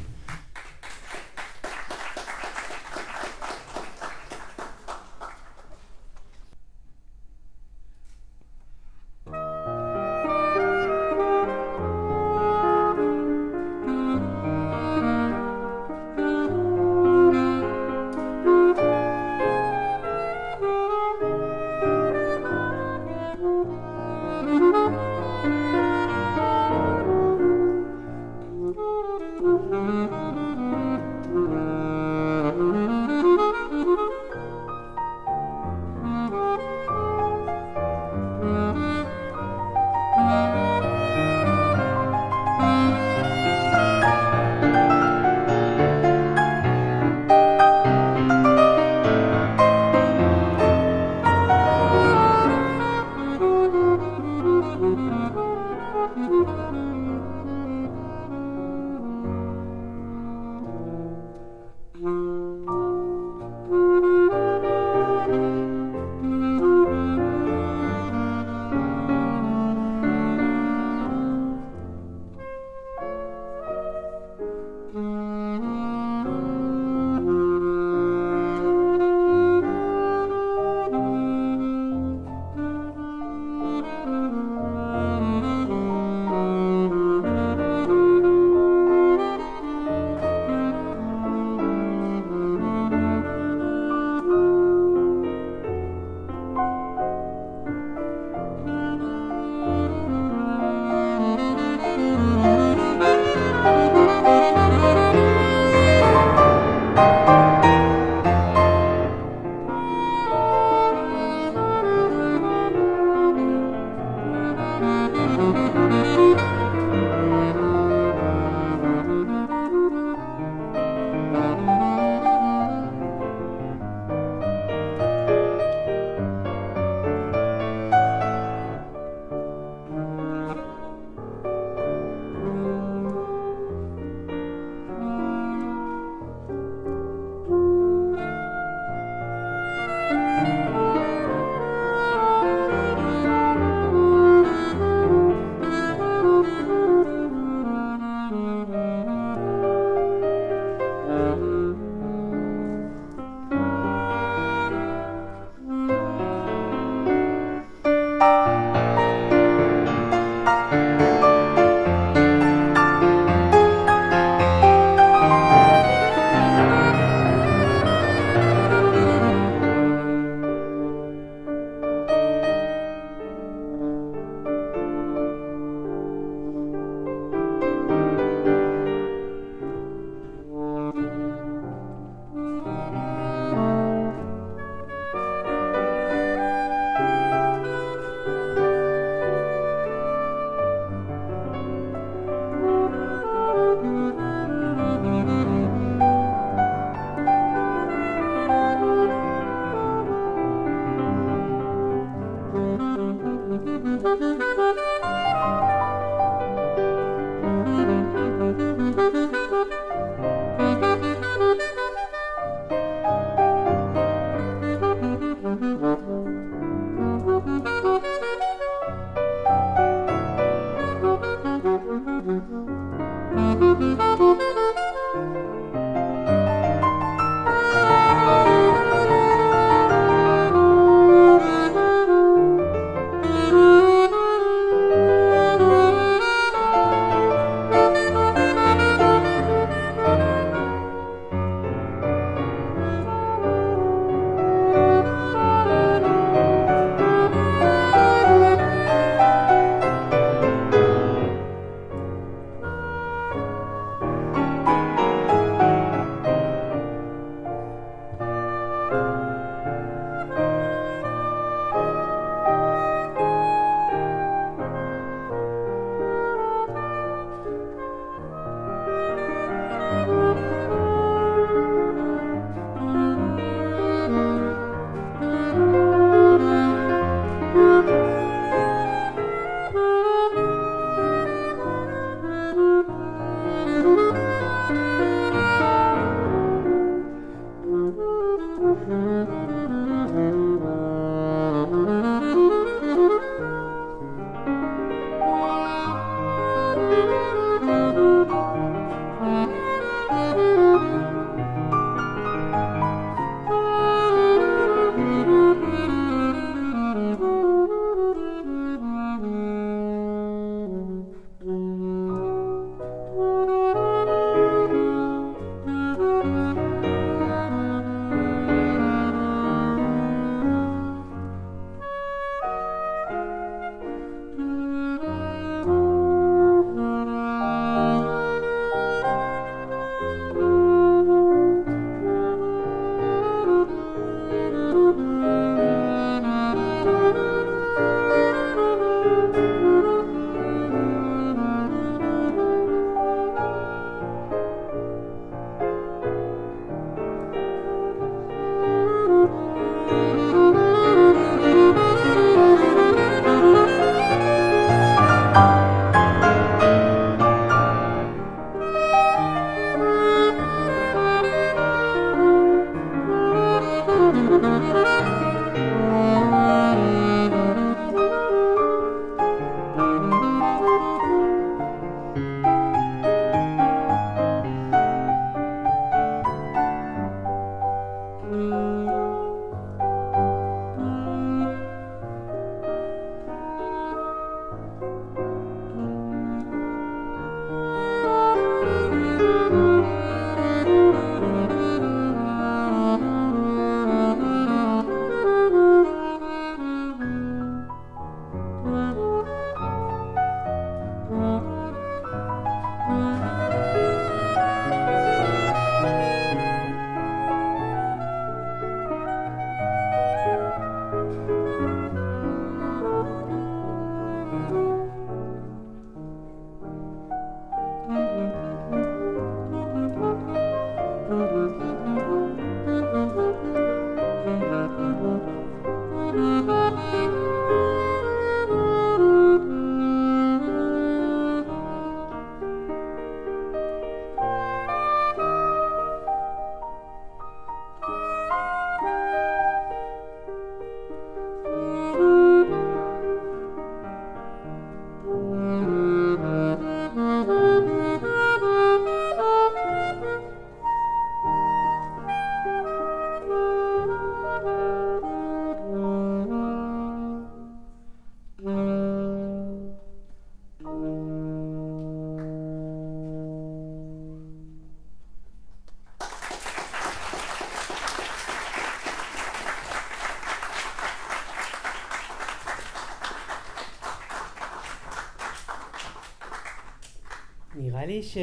[SPEAKER 1] נראה לי ש...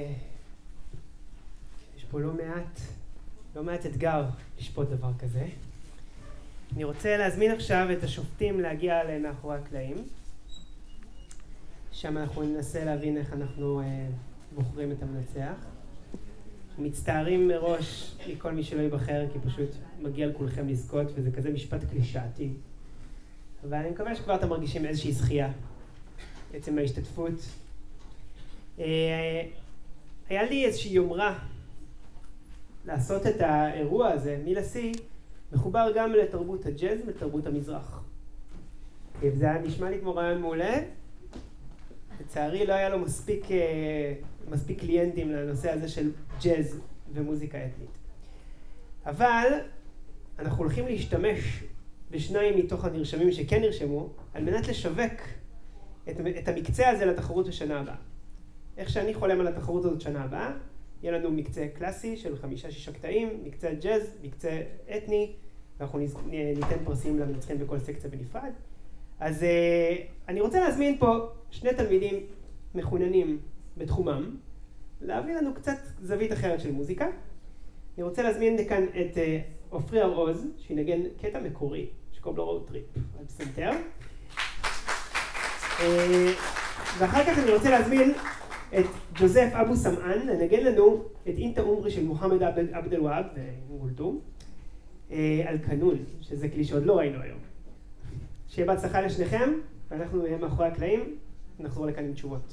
[SPEAKER 1] יש פה לא מעט, לא מעט אתגר לשפוט דבר כזה. אני רוצה להזמין עכשיו את השופטים להגיע מאחורי הקלעים. שם אנחנו ננסה להבין איך אנחנו אה, בוחרים את המנצח. מצטערים מראש מכל מי שלא ייבחר, כי פשוט מגיע לכולכם לזכות, וזה כזה משפט קלישאתי. אבל אני מקווה שכבר אתם מרגישים איזושהי זכייה, בעצם ההשתתפות. אה, היה לי איזושהי יומרה לעשות את האירוע הזה, MiLaSi, מחובר גם לתרבות הג'אז ולתרבות המזרח. וזה היה נשמע לי כמו רעיון מעולה. לצערי לא היה לו מספיק, מספיק קליינטים לנושא הזה של ג'אז ומוזיקה אתנית. אבל אנחנו הולכים להשתמש בשניים מתוך הנרשמים שכן נרשמו, על מנת לשווק את, את המקצה הזה לתחרות בשנה הבאה. איך שאני חולם על התחרות הזאת שנה הבאה, יהיה לנו מקצה קלאסי של חמישה שישה קטעים, מקצה ג'אז, מקצה אתני, ואנחנו ניתן פרסים למנצחים בכל סקציה בנפרד. אז אני רוצה להזמין פה שני תלמידים מחוננים בתחומם, להביא לנו קצת זווית אחרת של מוזיקה. אני רוצה להזמין כאן את עופרי הר-עוז, שינגן קטע מקורי, שקוראים לו רוד טריפ, על פסנתר. ואחר כך אני רוצה להזמין את ג'וזף אבו סמאן, לנגן לנו את אינטה אומרי של מוחמד עבד אל-והאב וגולדום, על קנון, שזה כלי שעוד לא ראינו היום. שיהיה בהצלחה לשניכם, ואנחנו נהיה מאחורי הקלעים, נחזור לכאן עם תשובות.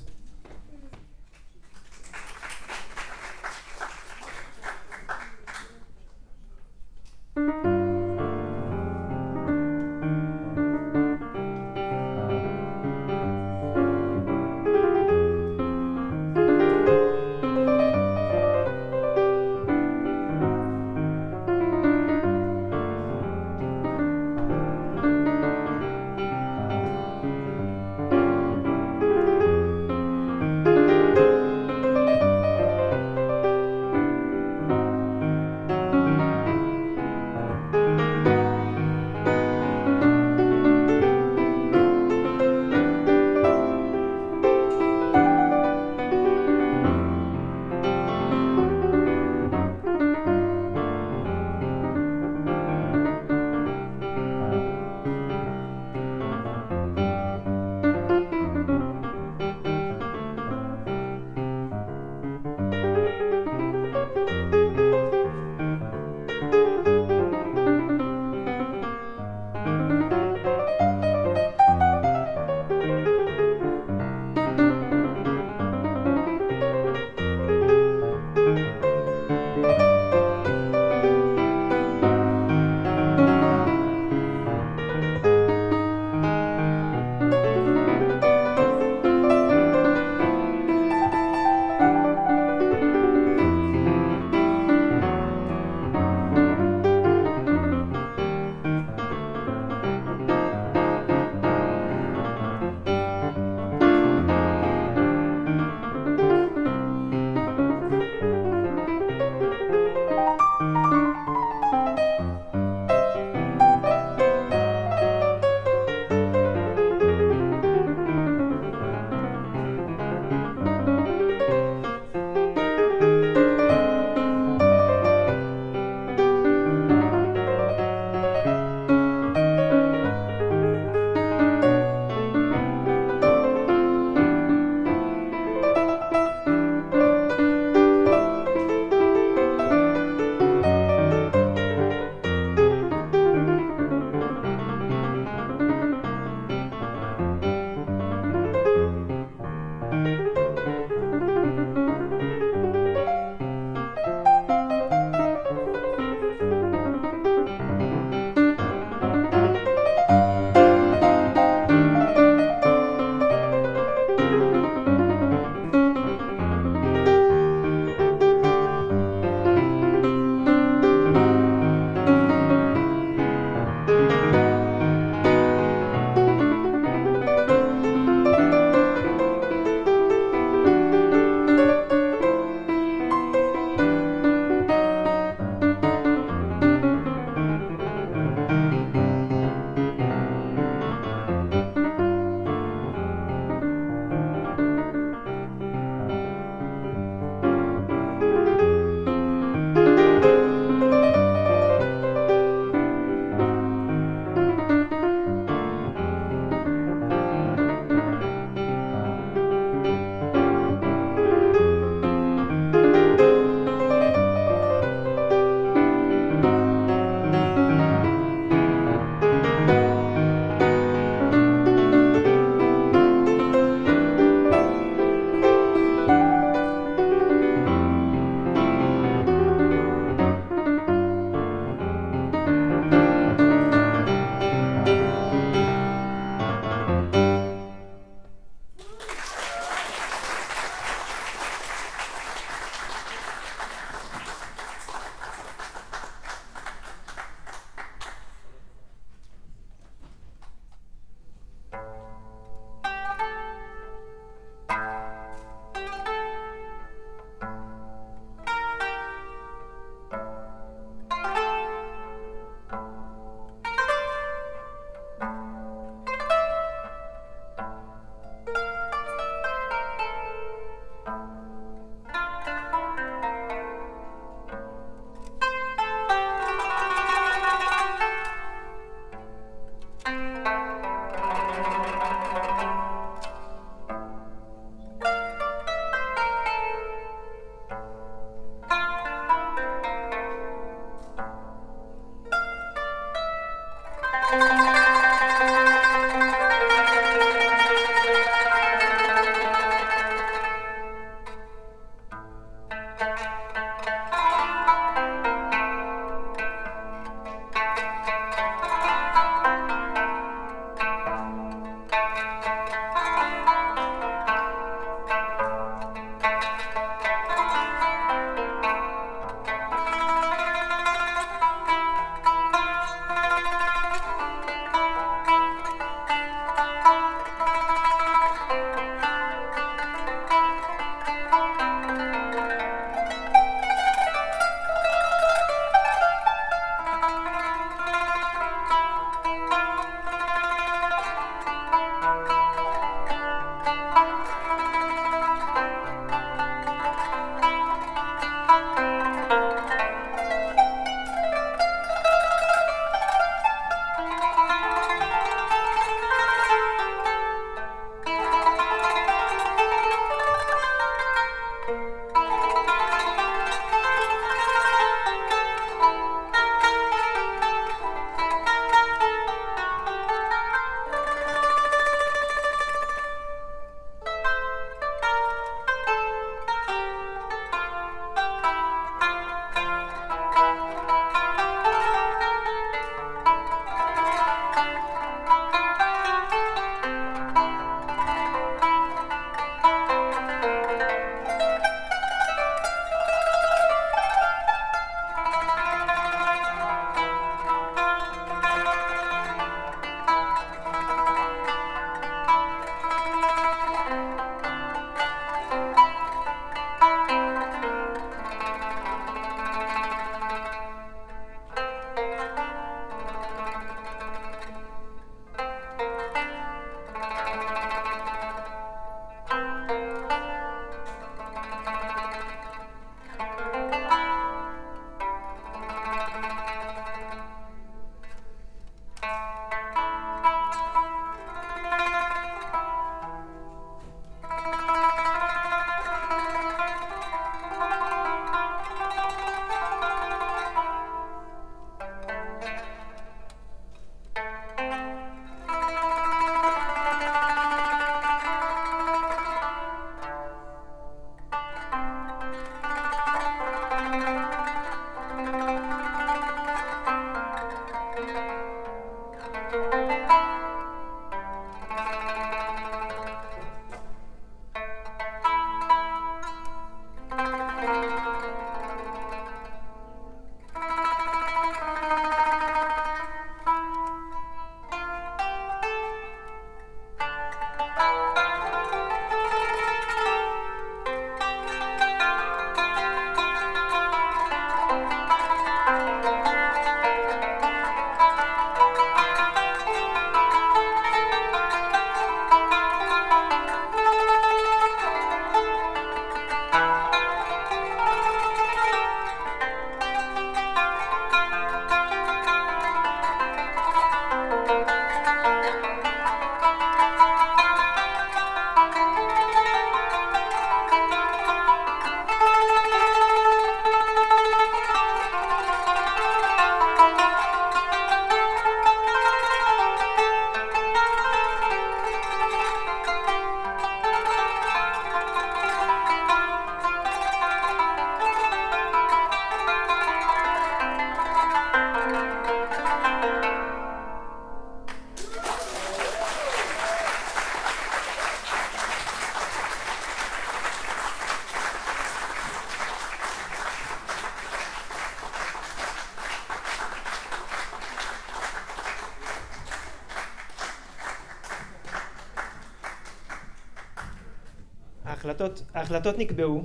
[SPEAKER 1] ההחלטות, ההחלטות נקבעו,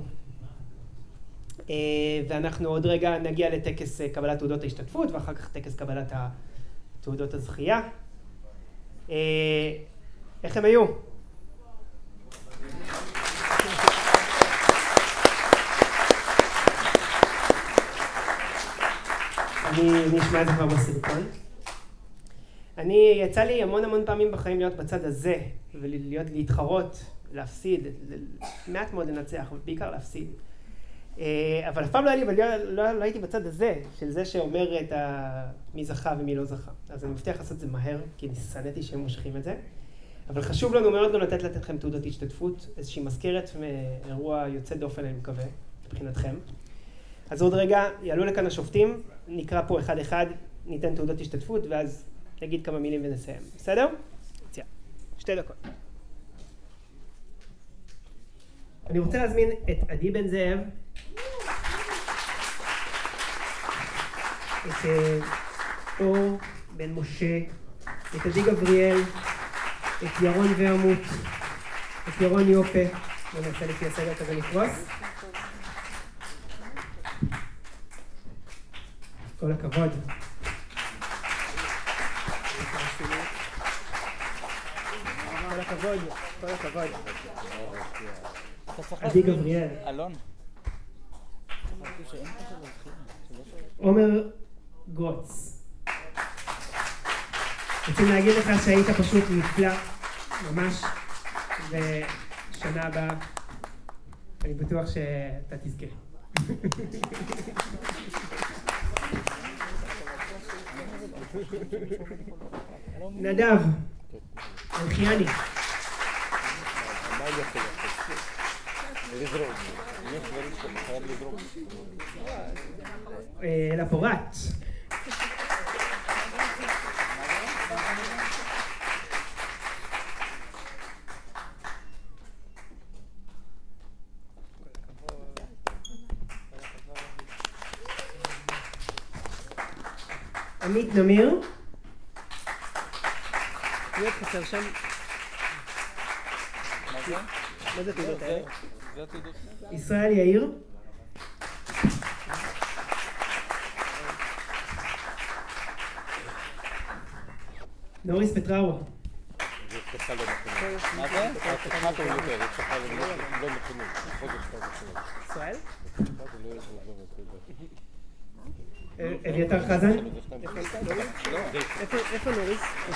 [SPEAKER 1] ואנחנו עוד רגע נגיע לטקס קבלת תעודות ההשתתפות, ואחר כך טקס קבלת תעודות הזכייה. איך הם היו? אני נשמע את זה כבר בסרטון. אני, יצא לי המון המון פעמים בחיים להיות בצד הזה, ולהיות, להתחרות, להפסיד, מעט מאוד לנצח, אבל בעיקר להפסיד. אבל אף פעם לא היה לי, אבל לא, לא הייתי בצד הזה, של זה שאומר את ה... מי זכה ומי לא זכה. אז אני מבטיח לעשות את זה מהר, כי אני שנאתי שהם מושכים את זה. אבל חשוב לנו מאוד גם לתת לכם תעודות השתתפות, איזושהי מזכרת מאירוע יוצא דופן, אני מקווה, מבחינתכם. אז עוד רגע יעלו לכאן השופטים, נקרא פה אחד אחד, ניתן תעודות השתתפות, ואז נגיד כמה מילים ונסיים. בסדר? יציאה. שתי דקות. אני רוצה להזמין את עדי בן זאב, את אור בן משה, את עדי גבריאל, את ירון ורמוט, את ירון יופה, בוא נעשה לפי הסדר כזה נפרוס. כל הכבוד. כל הכבוד, כל הכבוד. עדי גבריאל.
[SPEAKER 6] אלון.
[SPEAKER 1] עומר גרוטס. רוצים להגיד לך שהיית פשוט נפלא, ממש, ושנה הבאה אני בטוח שאתה תזכה. נדב אלחיאני. אלה פורט. עמית נמיר. להיות חסר שם.
[SPEAKER 6] מה זה?
[SPEAKER 1] מה זה תעודות האלה?
[SPEAKER 6] זה התעודות.
[SPEAKER 1] ישראל יאיר. נוריס פטרארו.
[SPEAKER 6] מה זה? מה טוב יותר? יש לך לא נכונים.
[SPEAKER 1] ישראל? אביתר חזן? איפה נוריס?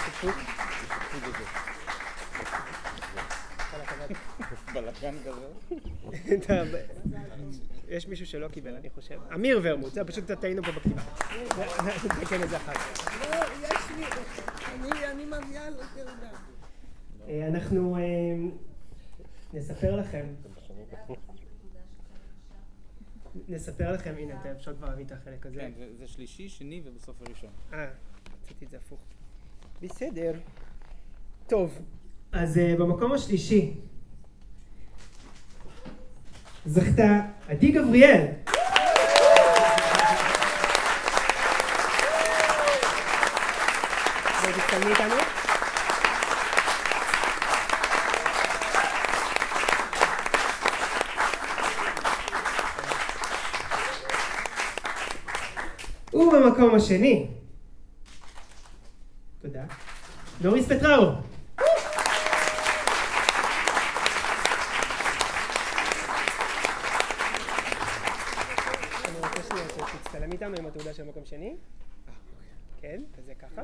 [SPEAKER 6] בלגן כזה?
[SPEAKER 1] יש מישהו שלא קיבל, אני חושב. אמיר ורמוט, זה פשוט טעינו פה בכתיבה. נתקן את זה אחר כך.
[SPEAKER 16] לא, יש לי, אני מביאה לו תעודה.
[SPEAKER 1] אנחנו נספר לכם. נספר לכם, הנה, אתה אפשר כבר להביא את החלק הזה.
[SPEAKER 6] כן, זה שלישי, שני ובסוף הראשון.
[SPEAKER 1] אה, רציתי את זה הפוך. בסדר. טוב, אז במקום השלישי זכתה עדי גבריאל. תצלמי איתנו? ובמקום השני, תודה, נוריס פטרארו. אני רוצה שנייה שתצטלם איתנו עם התעודה של מקום שני. כן, וזה ככה.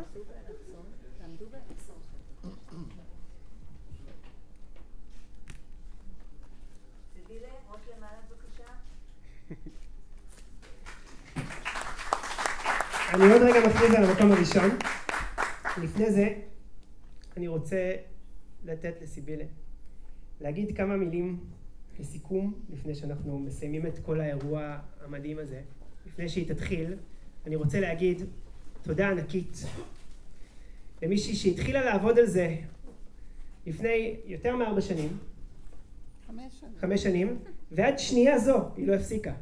[SPEAKER 1] אני עוד רגע מכריז על המקום הראשון. לפני זה, אני רוצה לתת לסיבילה להגיד כמה מילים לסיכום, לפני שאנחנו מסיימים את כל האירוע המדהים הזה. לפני שהיא תתחיל, אני רוצה להגיד תודה ענקית למישהי שהתחילה לעבוד על זה לפני יותר מארבע שנים.
[SPEAKER 16] חמש שנים.
[SPEAKER 1] חמש שנים, ועד שנייה זו היא לא הפסיקה.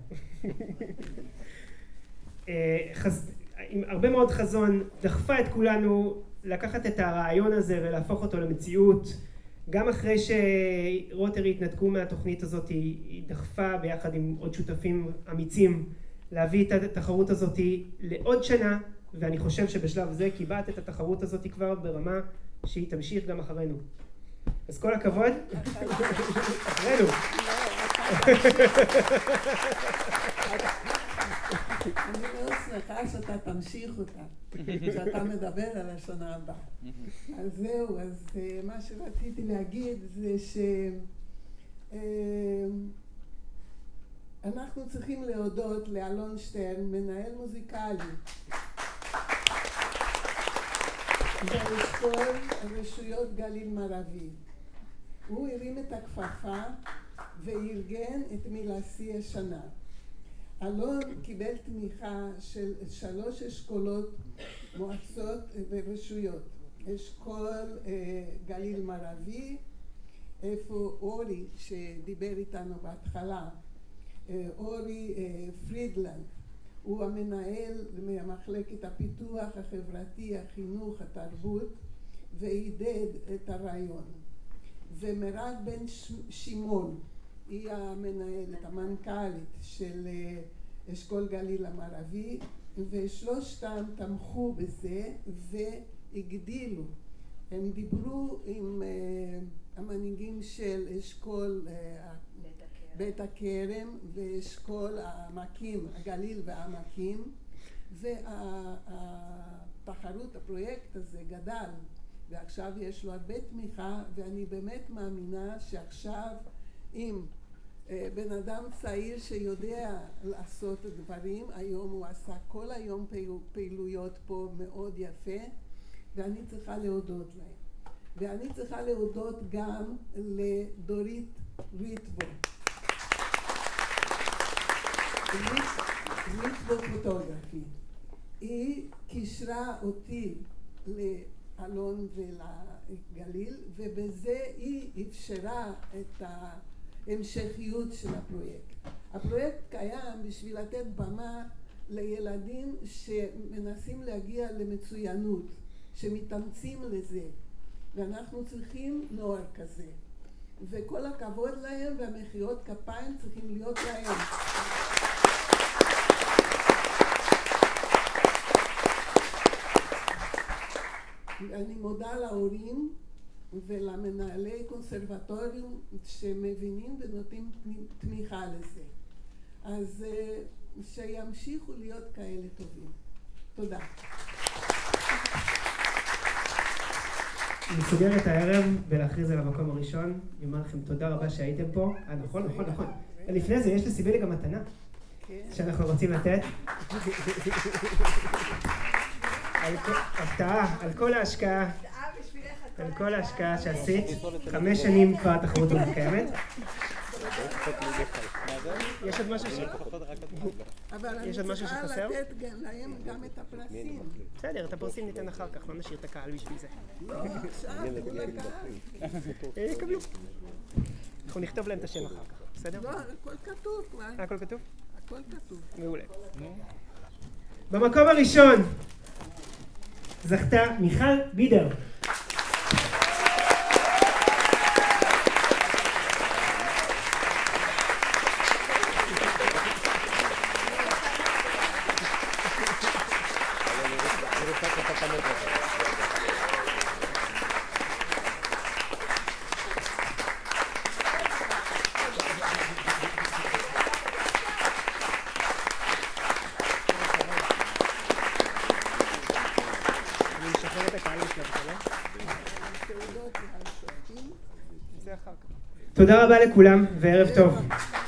[SPEAKER 1] חז... עם הרבה מאוד חזון, דחפה את כולנו לקחת את הרעיון הזה ולהפוך אותו למציאות, גם אחרי שרוטרי התנתקו מהתוכנית הזאת, היא דחפה ביחד עם עוד שותפים אמיצים להביא את התחרות הזאת לעוד שנה, ואני חושב שבשלב זה קיבעת את התחרות הזאת כבר ברמה שהיא תמשיך גם אחרינו. אז כל הכבוד. אחרינו.
[SPEAKER 16] אני מאוד שמחה שאתה תמשיך אותה, שאתה מדבר על השנה הבאה. אז זהו, אז מה שרציתי להגיד זה שאנחנו צריכים להודות לאלון שטרן, מנהל מוזיקלי באשכול רשויות גליל מערבי. הוא הרים את הכפפה וארגן את מילאסי השנה. אלון קיבל תמיכה של שלוש אשכולות מועצות ורשויות. אשכול אה, גליל מערבי, איפה אורי שדיבר איתנו בהתחלה, אה, אורי אה, פרידלנד, הוא המנהל ממחלקת הפיתוח החברתי, החינוך, התרבות, ועידד את הרעיון. ומירב בן שמעון, היא המנהלת, המנכ"לית של אשכול גליל המערבי, ושלושתם תמכו בזה והגדילו. הם דיברו עם uh, המנהיגים של אשכול uh, בית הכרם ואשכול העמקים, הגליל והעמקים, והתחרות, הפרויקט הזה גדל, ועכשיו יש לו הרבה תמיכה, ואני באמת מאמינה שעכשיו עם בן אדם צעיר שיודע לעשות דברים, היום הוא עשה כל היום פעילויות פה מאוד יפה, ואני צריכה להודות להם. ואני צריכה להודות גם לדורית ריטבו. ריטבו פוטוגרפי. היא קישרה אותי לאלון ולגליל, ובזה היא אפשרה את ה... המשכיות של הפרויקט. הפרויקט קיים בשביל לתת במה לילדים שמנסים להגיע למצוינות, שמתאמצים לזה, ואנחנו צריכים נוער כזה. וכל הכבוד להם והמחיאות כפיים צריכים להיות להם. אני מודה להורים ולמנהלי קונסרבטוריום שמבינים ונותנים תמיכה לזה. אז שימשיכו להיות כאלה טובים. תודה.
[SPEAKER 1] אני סוגר את הערב ולהכריז על המקום הראשון. אני אומר לכם תודה רבה שהייתם פה. אה, נכון, נכון, נכון. לפני זה יש לסיבילי גם מתנה שאנחנו רוצים לתת. הפתעה על כל ההשקעה. על כל ההשקעה שעשית, חמש שנים כבר התחרות הזאת קיימת. יש עוד משהו ש...
[SPEAKER 16] אבל אני צריכה לתת להם גם את הפרסים.
[SPEAKER 1] בסדר, את הפרסים ניתן אחר כך, לא נשאיר את הקהל בשביל זה.
[SPEAKER 16] לא, עכשיו, כל הקהל.
[SPEAKER 1] יקבלו. אנחנו נכתוב להם את השם אחר כך, בסדר?
[SPEAKER 16] לא, הכל כתוב כבר.
[SPEAKER 1] הכל כתוב?
[SPEAKER 16] הכל כתוב.
[SPEAKER 1] מעולה. במקום הראשון זכתה מיכל בידר. תודה רבה לכולם וערב טוב.